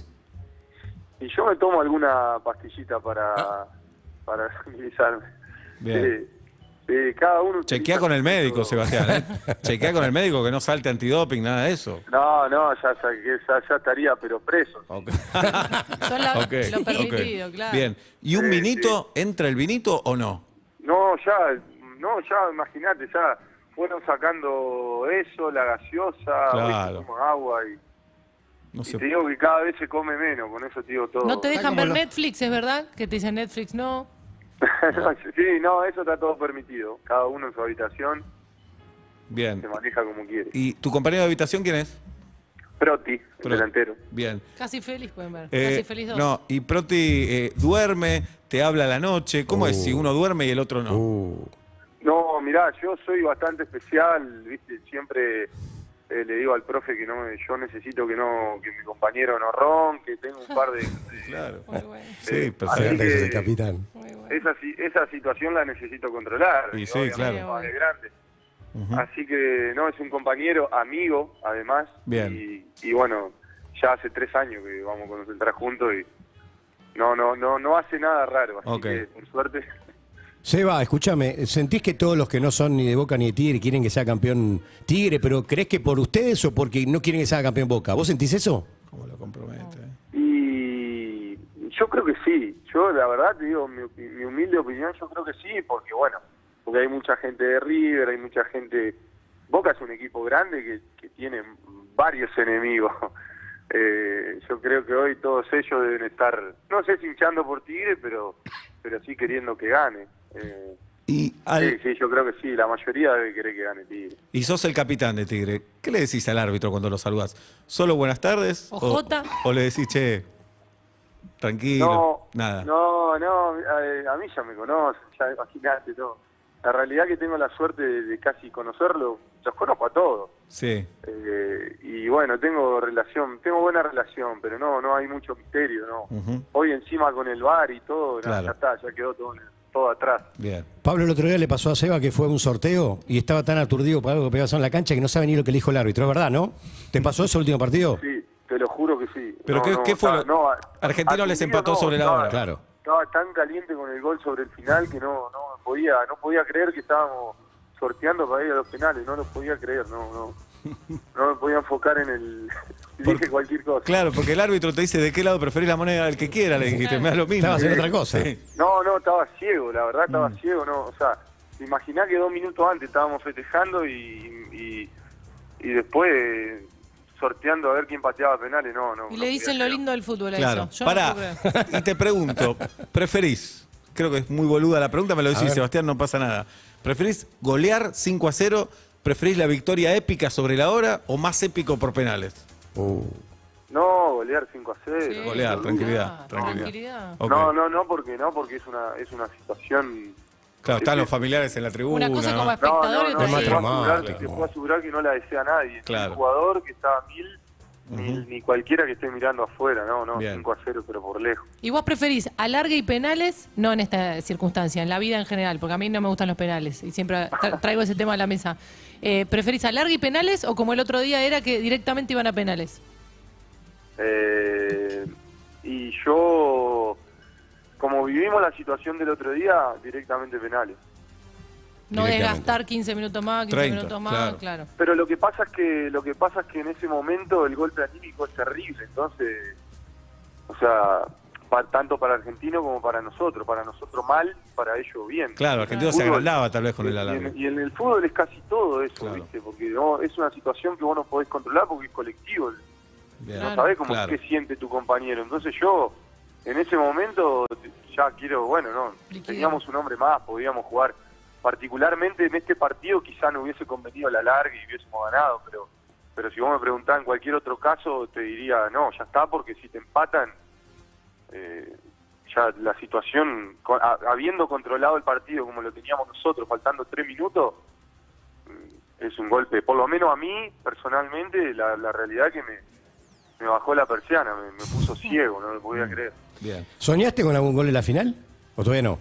Y yo me tomo alguna pastillita para, para tranquilizarme. Bien. Sí, sí, cada uno... Chequea utiliza- con el médico, Sebastián. ¿eh? Chequea con el médico que no salte antidoping, nada de eso. No, no, ya, ya, ya, ya estaría, pero preso. Ok. Son la- Ok, lo permitido, ok. claro. Bien. ¿Y un Sí, vinito? ¿Entra el vinito o no? No, ya, no, ya, imagínate, ya fueron sacando eso, la gaseosa, hoy Claro. se toma agua y, No y sé. te digo que cada vez se come menos, con eso te digo todo. ¿No te dejan como ver lo- Netflix, es verdad? Que te dicen Netflix, no. Sí, no, eso está todo permitido. Cada uno en su habitación Bien. se maneja como quiere. ¿Y tu compañero de habitación quién es? Proti, el Proti. delantero. Bien. Casi feliz pueden ver. Eh, Casi feliz dos. no, y Proti eh, duerme, te habla a la noche. ¿Cómo es Uh. si uno duerme y el otro no? Uh. No, mirá, yo soy bastante especial, viste, siempre eh, le digo al profe que no me- yo necesito que no que mi compañero no ronque, tengo un par de... de- Claro. Muy bueno. Sí, eh, pero así sí. Adelante, que- que sos el capitán. Muy bueno. esa, si- esa situación la necesito controlar. Y y sí, obviamente claro. más de grande. Ujú. Así que, no, es un compañero, amigo, además. Bien. Y, y bueno, ya hace tres años que vamos a concentrar juntos y no, no, no, no hace nada raro. Así Ok. que, por suerte, Seba, escúchame, ¿sentís que todos los que no son ni de Boca ni de Tigre quieren que sea campeón Tigre, pero crees que por ustedes o porque no quieren que sea campeón Boca? ¿Vos sentís eso? ¿Cómo lo compromete? y yo creo que sí. Yo, la verdad, te digo, mi, opi- mi humilde opinión, yo creo que sí, porque bueno, porque hay mucha gente de River, hay mucha gente... Boca es un equipo grande que, que tiene varios enemigos. Eh, yo creo que hoy todos ellos deben estar, no sé si hinchando por Tigre, pero pero sí queriendo que gane. Eh, Y, al- sí, sí, yo creo que sí, la mayoría debe querer que gane Tigre. y sos el capitán de Tigre. ¿Qué le decís al árbitro cuando lo saludás? ¿Solo buenas tardes? O Jota. o le decís, che, tranquilo? No, Nada. no, no, a, a mí ya me conoce, ya imagínate, no. La realidad que tengo la suerte de, de casi conocerlo, los conozco a todos. Sí. Eh, y bueno, tengo relación, tengo buena relación, pero no, no hay mucho misterio, no. Ujú. Hoy encima con el bar y todo, no, Claro. ya está, ya quedó todo, todo atrás. Bien. Pablo el otro día le pasó a Seba que fue a un sorteo y estaba tan aturdido por algo que pegaba en la cancha que no sabe ni lo que le dijo el árbitro, ¿es verdad, no? ¿Te pasó eso el último partido? Sí, te lo juro que sí. ¿Pero No, qué- no, qué fue estaba- lo- no, a- Argentino les aturdido empató no, sobre la estaba- hora. Claro. Estaba tan caliente con el gol sobre el final que no, no me podía, no podía creer que estábamos sorteando para ir a los penales, no lo podía creer, no, no. No me podía enfocar en el... Dije cualquier cosa. Claro, porque el árbitro te dice de qué lado preferís la moneda del que quiera, le dijiste, me da lo mismo. Estaba haciendo otra cosa. Sí. No, no, estaba ciego, la verdad estaba Mm. ciego, no, o sea, imaginá que dos minutos antes estábamos festejando y, y, y después eh, sorteando a ver quién pateaba penales, no, no. Y no le dicen podía lo creer. lindo del fútbol a Claro. eso. Yo Pará. no puedo creer. Y te pregunto, ¿preferís? Creo que es muy boluda la pregunta, me lo A decís, ver. Sebastián, no pasa nada. ¿Preferís golear cinco a cero ¿Preferís la victoria épica sobre la hora o más épico por penales? Uh. No, golear cinco a cero. Sí. Golear, tranquilidad, Ah, tranquilidad. tranquilidad. Ok. No, no, no, porque no, porque es una, es una situación... Claro, están los familiares en la tribuna. Una cosa como ¿no? espectador No, y no, otra no, más te sí. puedo asegurar- dramático. te puedo asegurar que no la desea nadie. Claro. Ni el jugador que está a mil, ni, Ujú. ni cualquiera que esté mirando afuera, no, no, Bien. cinco a cero, pero por lejos. ¿Y vos preferís alargue y penales? No en esta circunstancia, en la vida en general, porque a mí no me gustan los penales y siempre tra- traigo ese tema a la mesa. Eh, ¿Preferís alargue y penales o como el otro día era que directamente iban a penales? Eh, y yo, como vivimos la situación del otro día, directamente penales. No Directamente. desgastar quince minutos más, quince treinta, minutos más, claro. claro. Pero lo que pasa es que lo que pasa es que en ese momento el golpe anímico es terrible, entonces, o sea, pa- tanto para Argentino como para nosotros, para nosotros mal, para ellos bien. Claro, Argentino se Fútbol- agrandaba tal vez con el y, alargue. en, y en el fútbol es casi todo eso, Claro. ¿viste? Porque no, es una situación que vos no podés controlar porque es colectivo. Bien. No sabés cómo Claro. qué siente tu compañero. Entonces yo, en ese momento, ya quiero, bueno, no, Liquidar. teníamos un hombre más, podíamos jugar. Particularmente en este partido quizá no hubiese convenido la larga y hubiésemos ganado, pero pero si vos me preguntás en cualquier otro caso, te diría, no, ya está, porque si te empatan, eh, ya la situación, con- a- habiendo controlado el partido como lo teníamos nosotros, faltando tres minutos, mm, es un golpe. Por lo menos a mí, personalmente, la, la realidad que me, me bajó la persiana, me, me puso ciego, no me podía creer. Bien. ¿Soñaste con algún gol en la final? ¿O todavía no?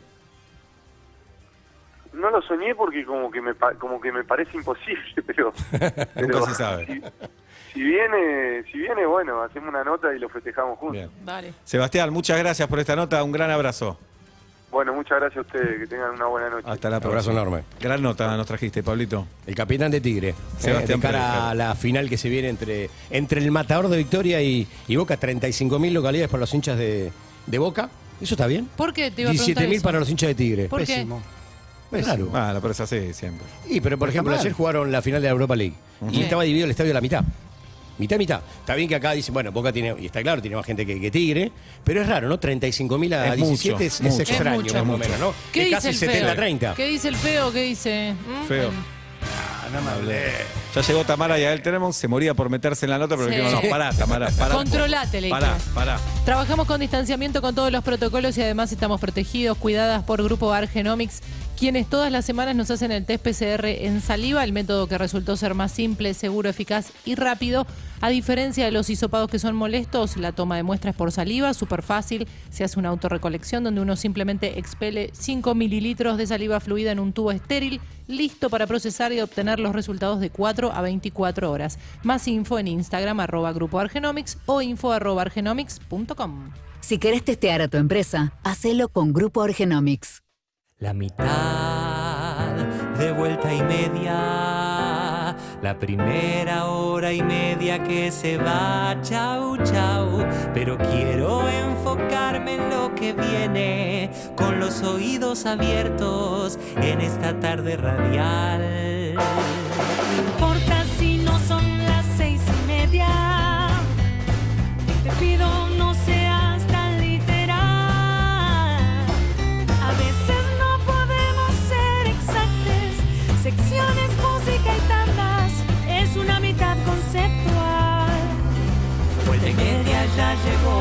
No lo soñé porque como que me pa- como que me parece imposible, pero, pero Nunca se sabe. Si, si viene, si viene, bueno, hacemos una nota y lo festejamos juntos. Bien. Dale. Sebastián, muchas gracias por esta nota. Un gran abrazo. Bueno, muchas gracias a ustedes, que tengan una buena noche. Hasta la Un abrazo próxima. enorme. Gran nota nos trajiste, Pablito. El capitán de Tigre. Sebastián eh, de cara Pérez, a la final que se viene entre, entre el Matador de Victoria y, y Boca. treinta y cinco mil localidades para los hinchas de, de Boca. ¿Eso está bien? ¿Por qué te iba a preguntar diecisiete mil eso? para los hinchas de Tigre. ¿Por qué? Pésimo. Es raro. Ah, pero es así siempre. Y, pero por Está ejemplo, mal. ayer jugaron la final de la Europa League. Y Sí. estaba dividido el estadio a la mitad. Mitad, mitad. Está bien que acá dicen, bueno, Boca tiene, y está claro, tiene más gente que, que Tigre, pero es raro, ¿no? treinta y cinco mil a Es diecisiete mucho, es, es mucho. extraño, Es mucho. más o menos, ¿no? ¿Qué es dice casi el setenta feo? a treinta. ¿Qué dice el feo? ¿Qué dice? ¿Mm? Feo. Bueno. No me hablé. Ya llegó Tamara y a él tenemos, se moría por meterse en la nota, pero Sí. le dijimos, no, pará, Tamara, pará. un poco. Controlate, le Pará, dijimos. pará. Trabajamos con distanciamiento con todos los protocolos y además estamos protegidos, cuidadas por Grupo Argenomics, quienes todas las semanas nos hacen el test P C R en saliva, el método que resultó ser más simple, seguro, eficaz y rápido. A diferencia de los hisopados que son molestos, la toma de muestras por saliva, súper fácil. Se hace una autorrecolección donde uno simplemente expele cinco mililitros de saliva fluida en un tubo estéril, listo para procesar y obtener los resultados de cuatro a veinticuatro horas. Más info en Instagram, arroba Grupo Argenomics o info arroba argenomics punto com. Si querés testear a tu empresa, hacelo con Grupo Argenomics. La mitad de vuelta y media, la primera hora y media que se va, chau, chau. Pero quiero enfocarme en lo que viene, con los oídos abiertos en esta tarde radial. No importa si no son las seis y media, te pido no seas tan literal. A veces no podemos ser exactos, secciones, música y tandas, es una mitad conceptual. Vuelta y media ya llegó.